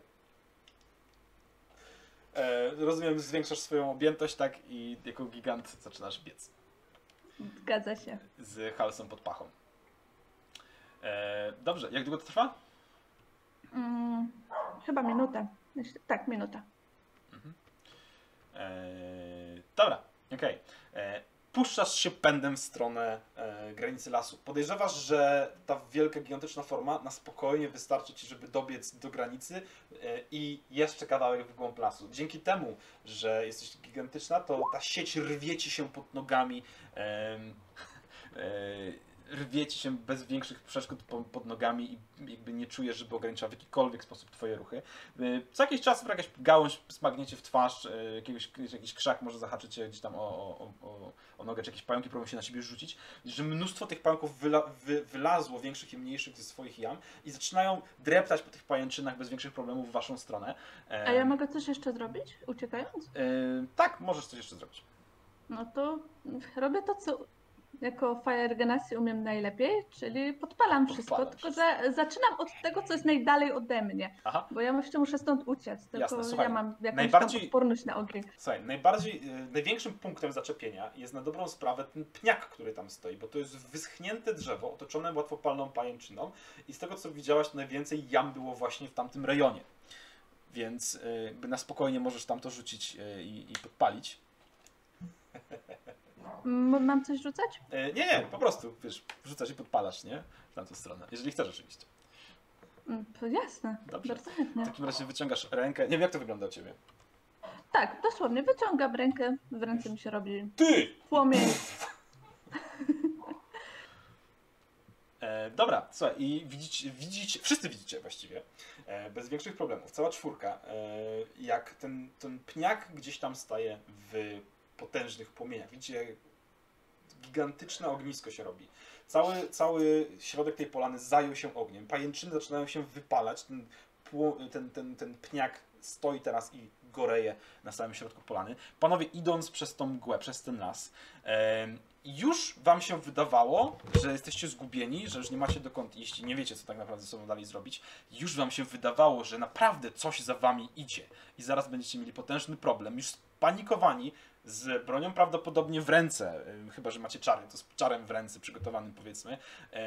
Rozumiem, zwiększasz swoją objętość, tak? I jako gigant zaczynasz biec Zgadza się. z Halsą pod pachą. Dobrze, jak długo to trwa? Chyba minutę. Tak, minuta. Dobra, okej. Puszczasz się pędem w stronę granicy lasu. Podejrzewasz, że ta wielka, gigantyczna forma na spokojnie wystarczy ci, żeby dobiec do granicy i jeszcze kawałek w głąb lasu. Dzięki temu, że jesteś gigantyczna, to ta sieć rwie ci się pod nogami, rwie ci się bez większych przeszkód pod nogami i jakby nie czujesz, żeby ograniczała w jakikolwiek sposób twoje ruchy. Co jakiś czas jakaś gałąź smagnie cię w twarz, jakiś krzak może zahaczyć cię gdzieś tam o nogę, czy jakieś pająki próbują się na siebie rzucić. Widzisz, że mnóstwo tych pająków wylazło, większych i mniejszych, ze swoich jam i zaczynają dreptać po tych pajęczynach bez większych problemów w waszą stronę. A ja mogę coś jeszcze zrobić, uciekając? Tak, możesz coś jeszcze zrobić. No to robię to, co jako Fire Genasi umiem najlepiej, czyli podpalam wszystko, Podpalasz tylko że zaczynam od tego, co jest najdalej ode mnie, Aha. bo ja jeszcze muszę stąd uciec, tylko Jasne, słuchaj, ja mam jakąś najbardziej- tam odporność na ogień. Słuchaj, największym punktem zaczepienia jest na dobrą sprawę ten pniak, który tam stoi, bo to jest wyschnięte drzewo, otoczone łatwopalną pajęczyną i z tego, co widziałaś, to najwięcej jam było właśnie w tamtym rejonie. Więc jakby na spokojnie możesz tam to rzucić i podpalić. Mam coś rzucać? Nie, po prostu, wiesz, wrzucasz i podpalasz, nie? W tamtą stronę, jeżeli chcesz oczywiście. To jasne, Dobrze. bardzo chętnie. W takim razie wyciągasz rękę, nie wiem jak to wygląda u ciebie. Tak, dosłownie, wyciągam rękę, w ręce mi się robi Ty! płomień. Dobra, słuchaj, i wszyscy widzicie właściwie, bez większych problemów, cała czwórka, jak ten pniak gdzieś tam staje w potężnych płomieniach. Widzicie, gigantyczne ognisko się robi. Cały środek tej polany zajął się ogniem. Pajęczyny zaczynają się wypalać. Ten pniak stoi teraz i goreje na samym środku polany. Panowie, idąc przez tą mgłę, przez ten las, już wam się wydawało, że jesteście zgubieni, że już nie macie dokąd iść i nie wiecie, co tak naprawdę ze sobą dalej zrobić. Już wam się wydawało, że naprawdę coś za wami idzie i zaraz będziecie mieli potężny problem. Już spanikowani, z bronią prawdopodobnie w ręce, chyba że macie czary, to z czarem w ręce przygotowanym powiedzmy,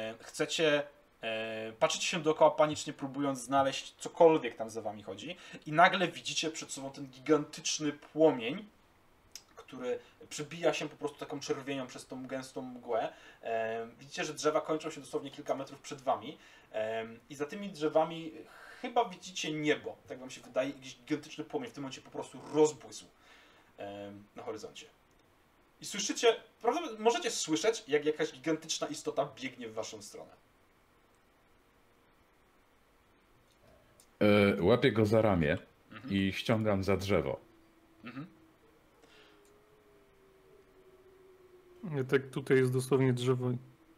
patrzycie się dookoła panicznie, próbując znaleźć cokolwiek tam za wami chodzi i nagle widzicie przed sobą ten gigantyczny płomień, który przebija się po prostu taką czerwienią przez tą gęstą mgłę. Widzicie, że drzewa kończą się dosłownie kilka metrów przed wami i za tymi drzewami chyba widzicie niebo, tak wam się wydaje, jakiś gigantyczny płomień w tym momencie po prostu rozbłysł na horyzoncie. I słyszycie, prawda, możecie słyszeć, jak jakaś gigantyczna istota biegnie w waszą stronę. Łapię go za ramię i ściągam za drzewo. Nie, tak tutaj jest dosłownie drzewo.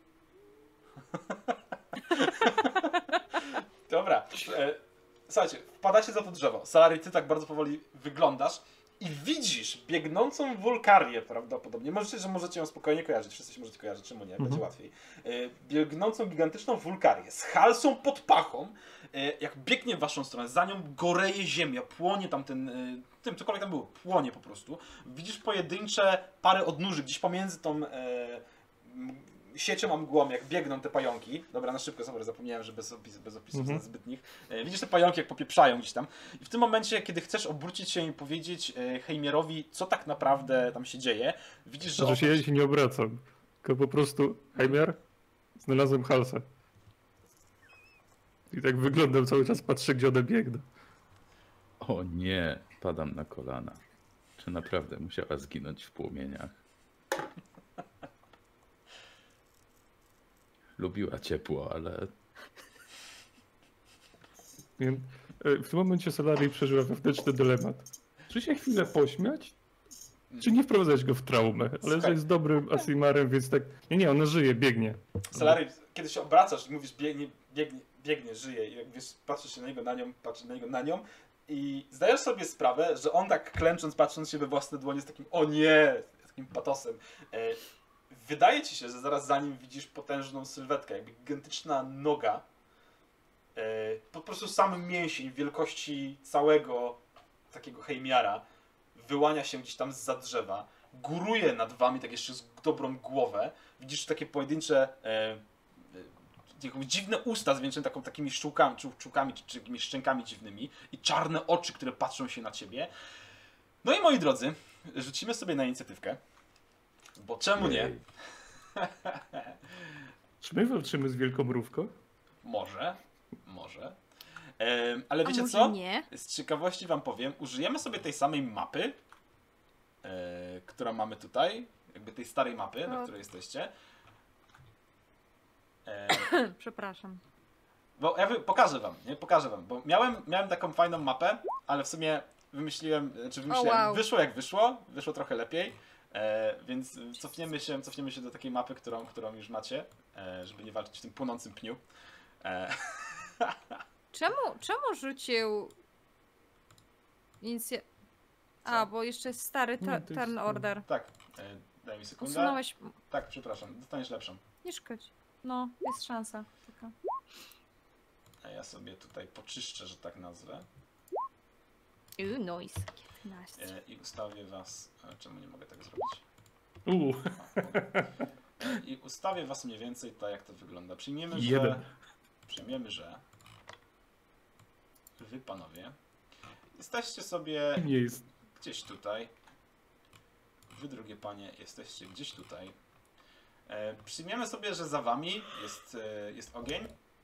Dobra. Słuchajcie, wpadacie za to drzewo. Salary, ty tak bardzo powoli wyglądasz i widzisz biegnącą Wulkarię prawdopodobnie. Możecie ją spokojnie kojarzyć. Wszyscy się możecie kojarzyć, czemu nie? Będzie łatwiej. Biegnącą gigantyczną Wulkarię z Halsą pod pachą. Jak biegnie w waszą stronę, za nią goreje ziemia, płonie tam tym, cokolwiek tam było, płonie po prostu. Widzisz pojedyncze pary odnóży gdzieś pomiędzy tą siecią a mgłą, jak biegną te pająki. Dobra, na szybko, sorry, zapomniałem, że bez opisów zbytnich. Widzisz te pająki, jak popieprzają gdzieś tam. I w tym momencie, kiedy chcesz obrócić się i powiedzieć Heimierowi, co tak naprawdę tam się dzieje, widzisz, że... Znaczy ja się nie obracam, tylko po prostu Heimer, znalazłem Halsę. I tak wyglądam cały czas, patrzę, gdzie one biegną. O nie, padam na kolana. Czy naprawdę musiała zginąć w płomieniach? Lubiła ciepło, ale Nie? W tym momencie Solari przeżyła wewnętrzny dylemat. Czy się chwilę pośmiać? Czy nie wprowadzać go w traumę? Ale że Słuchaj. jest dobrym Asimarem, więc tak... Nie, ona żyje, biegnie. Solary, kiedy się obracasz i mówisz biegnie, żyje i jak wiesz, patrzysz się na niego, na nią, patrzysz na niego, na nią i zdajesz sobie sprawę, że on tak klęcząc, patrząc się we własne dłonie z takim o nie, z takim patosem. Wydaje ci się, że zaraz za nim widzisz potężną sylwetkę, jakby gigantyczna noga, po prostu sam mięsień wielkości całego takiego hejmiara wyłania się gdzieś tam zza drzewa, góruje nad wami tak jeszcze z dobrą głowę. Widzisz takie pojedyncze jakby dziwne usta zwieńczone takimi szczółkami czy jakimiś szczękami dziwnymi i czarne oczy, które patrzą się na ciebie. No i moi drodzy, rzucimy sobie na inicjatywkę, bo czemu nie? Jej. Czy my walczymy z wielką mrówką? Może. Ale A wiecie może co? nie? Z ciekawości wam powiem, użyjemy sobie tej samej mapy, którą mamy tutaj, jakby tej starej mapy, na O. której jesteście. Przepraszam. Bo ja pokażę wam, bo miałem taką fajną mapę, ale w sumie wymyśliłem, wow. wyszło jak wyszło trochę lepiej, więc cofniemy się do takiej mapy, którą już macie, żeby nie walczyć w tym płonącym pniu. Czemu rzucił A, bo jeszcze jest stary Nie, to jest turn stary. order. Tak, daj mi sekundę. Usunąłeś... Tak, przepraszam, dostaniesz lepszą. Nie szkodzi. No, jest szansa. Taka. A ja sobie tutaj poczyszczę, że tak nazwę. Noise. 15. I ustawię was... Czemu nie mogę tego zrobić? I ustawię was mniej więcej tak, jak to wygląda. Przyjmiemy, że wy, panowie, jesteście sobie Nie jest. gdzieś tutaj. Wy, drugie panie, jesteście gdzieś tutaj. Przyjmiemy sobie, że za wami jest ogień.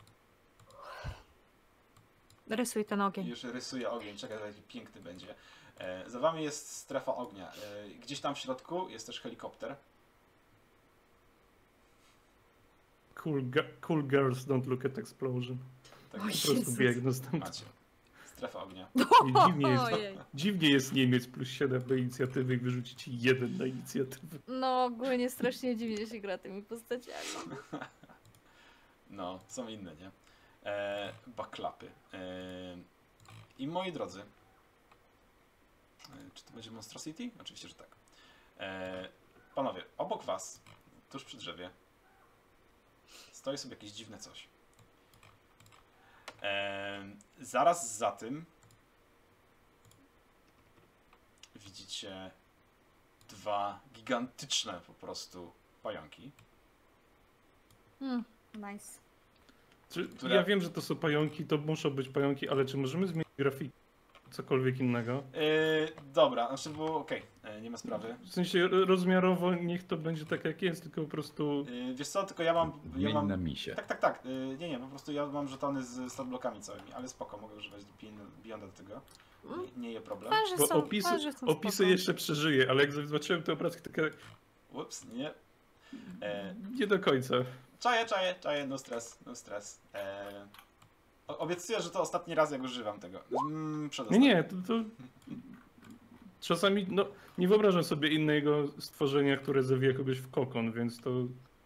Rysuj ten ogień. Już rysuję ogień, czekaj, jaki piękny będzie. Za wami jest strefa ognia. Gdzieś tam w środku jest też helikopter. Cool girls don't look at explosion. Tak, O Po Jezus. prostu biegnę stąd. macie. Strefa ognia. Ojej. Dziwnie jest Niemiec plus 7 na inicjatywy i wyrzucić 1 na inicjatywę. No, ogólnie strasznie dziwnie się gra tymi postaciami. No, są inne, nie? Baklapy. I moi drodzy, czy to będzie Monstrosity? Oczywiście, że tak. Panowie, obok was, tuż przy drzewie, stoi sobie jakieś dziwne coś. Zaraz za tym widzicie dwa gigantyczne po prostu pająki. Nice. Ja wiem, że to są pająki, to muszą być pająki, ale czy możemy zmienić grafiki? Cokolwiek innego? Dobra, znaczy było okej, nie ma sprawy. W sensie rozmiarowo niech to będzie tak jak jest, tylko po prostu... Wiesz co, tylko ja mam... zmień na misie. Tak. Nie, po prostu ja mam żetony z statblokami całymi, ale spoko, mogę używać Beyonda do tego. Nie je problem. Twarze Bo są, twarze są opisy spoko. jeszcze przeżyję, ale jak zobaczyłem te obrazki, takie Ups, nie. nie do końca. Czaję, no stres. Obiecuję, że to ostatni raz jak używam tego. Nie, to... Czasami, no, nie wyobrażam sobie innego stworzenia, które zawija kogoś w kokon, więc to...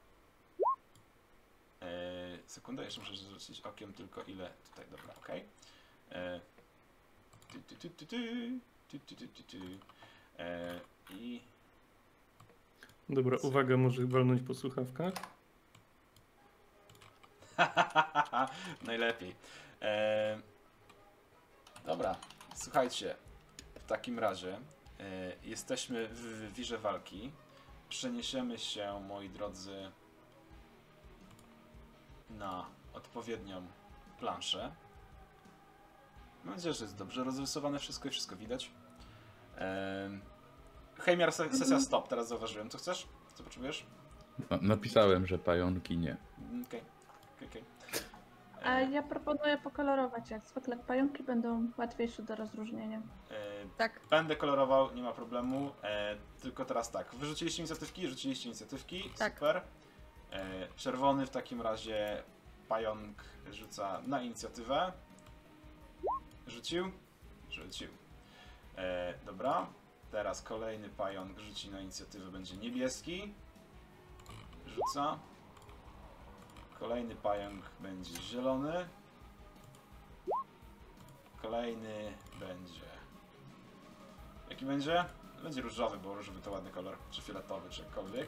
Sekundę, jeszcze muszę rzucić okiem tylko ile tutaj, dobra, okej. I... Dobra, uwaga, może walnąć po słuchawkach. Najlepiej. Dobra, słuchajcie, w takim razie jesteśmy w wirze walki. Przeniesiemy się, moi drodzy, na odpowiednią planszę. Mam nadzieję, że jest dobrze rozrysowane wszystko i wszystko widać. Hejmiar, sesja stop, teraz zauważyłem. Co chcesz? Co potrzebujesz? No, napisałem, że pająki nie. Okej. A ja proponuję pokolorować, jak zwykle pająki będą łatwiejsze do rozróżnienia. Tak. Będę kolorował, nie ma problemu. Tylko teraz tak, wyrzuciliście inicjatywki? Rzuciliście inicjatywki, Tak. super. Czerwony w takim razie pająk rzuca na inicjatywę. Rzucił? Rzucił. Dobra, teraz kolejny pająk rzuci na inicjatywę, będzie niebieski. Rzuca. Kolejny pająk będzie zielony. Kolejny będzie... Jaki będzie? Będzie różowy, bo różowy to ładny kolor, czy fioletowy, czy jakkolwiek.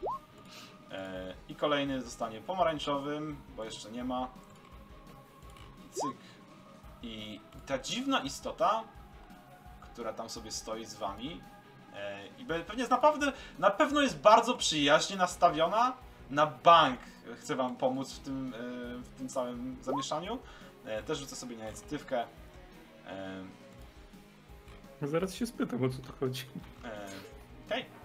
I kolejny zostanie pomarańczowym, bo jeszcze nie ma. Cyk. I ta dziwna istota, która tam sobie stoi z wami, i pewnie jest na pewno jest bardzo przyjaźnie nastawiona, na bank chce wam pomóc w tym całym zamieszaniu. Też rzucę sobie na inicjatywkę. Zaraz się spytam, o co tu chodzi. Okej.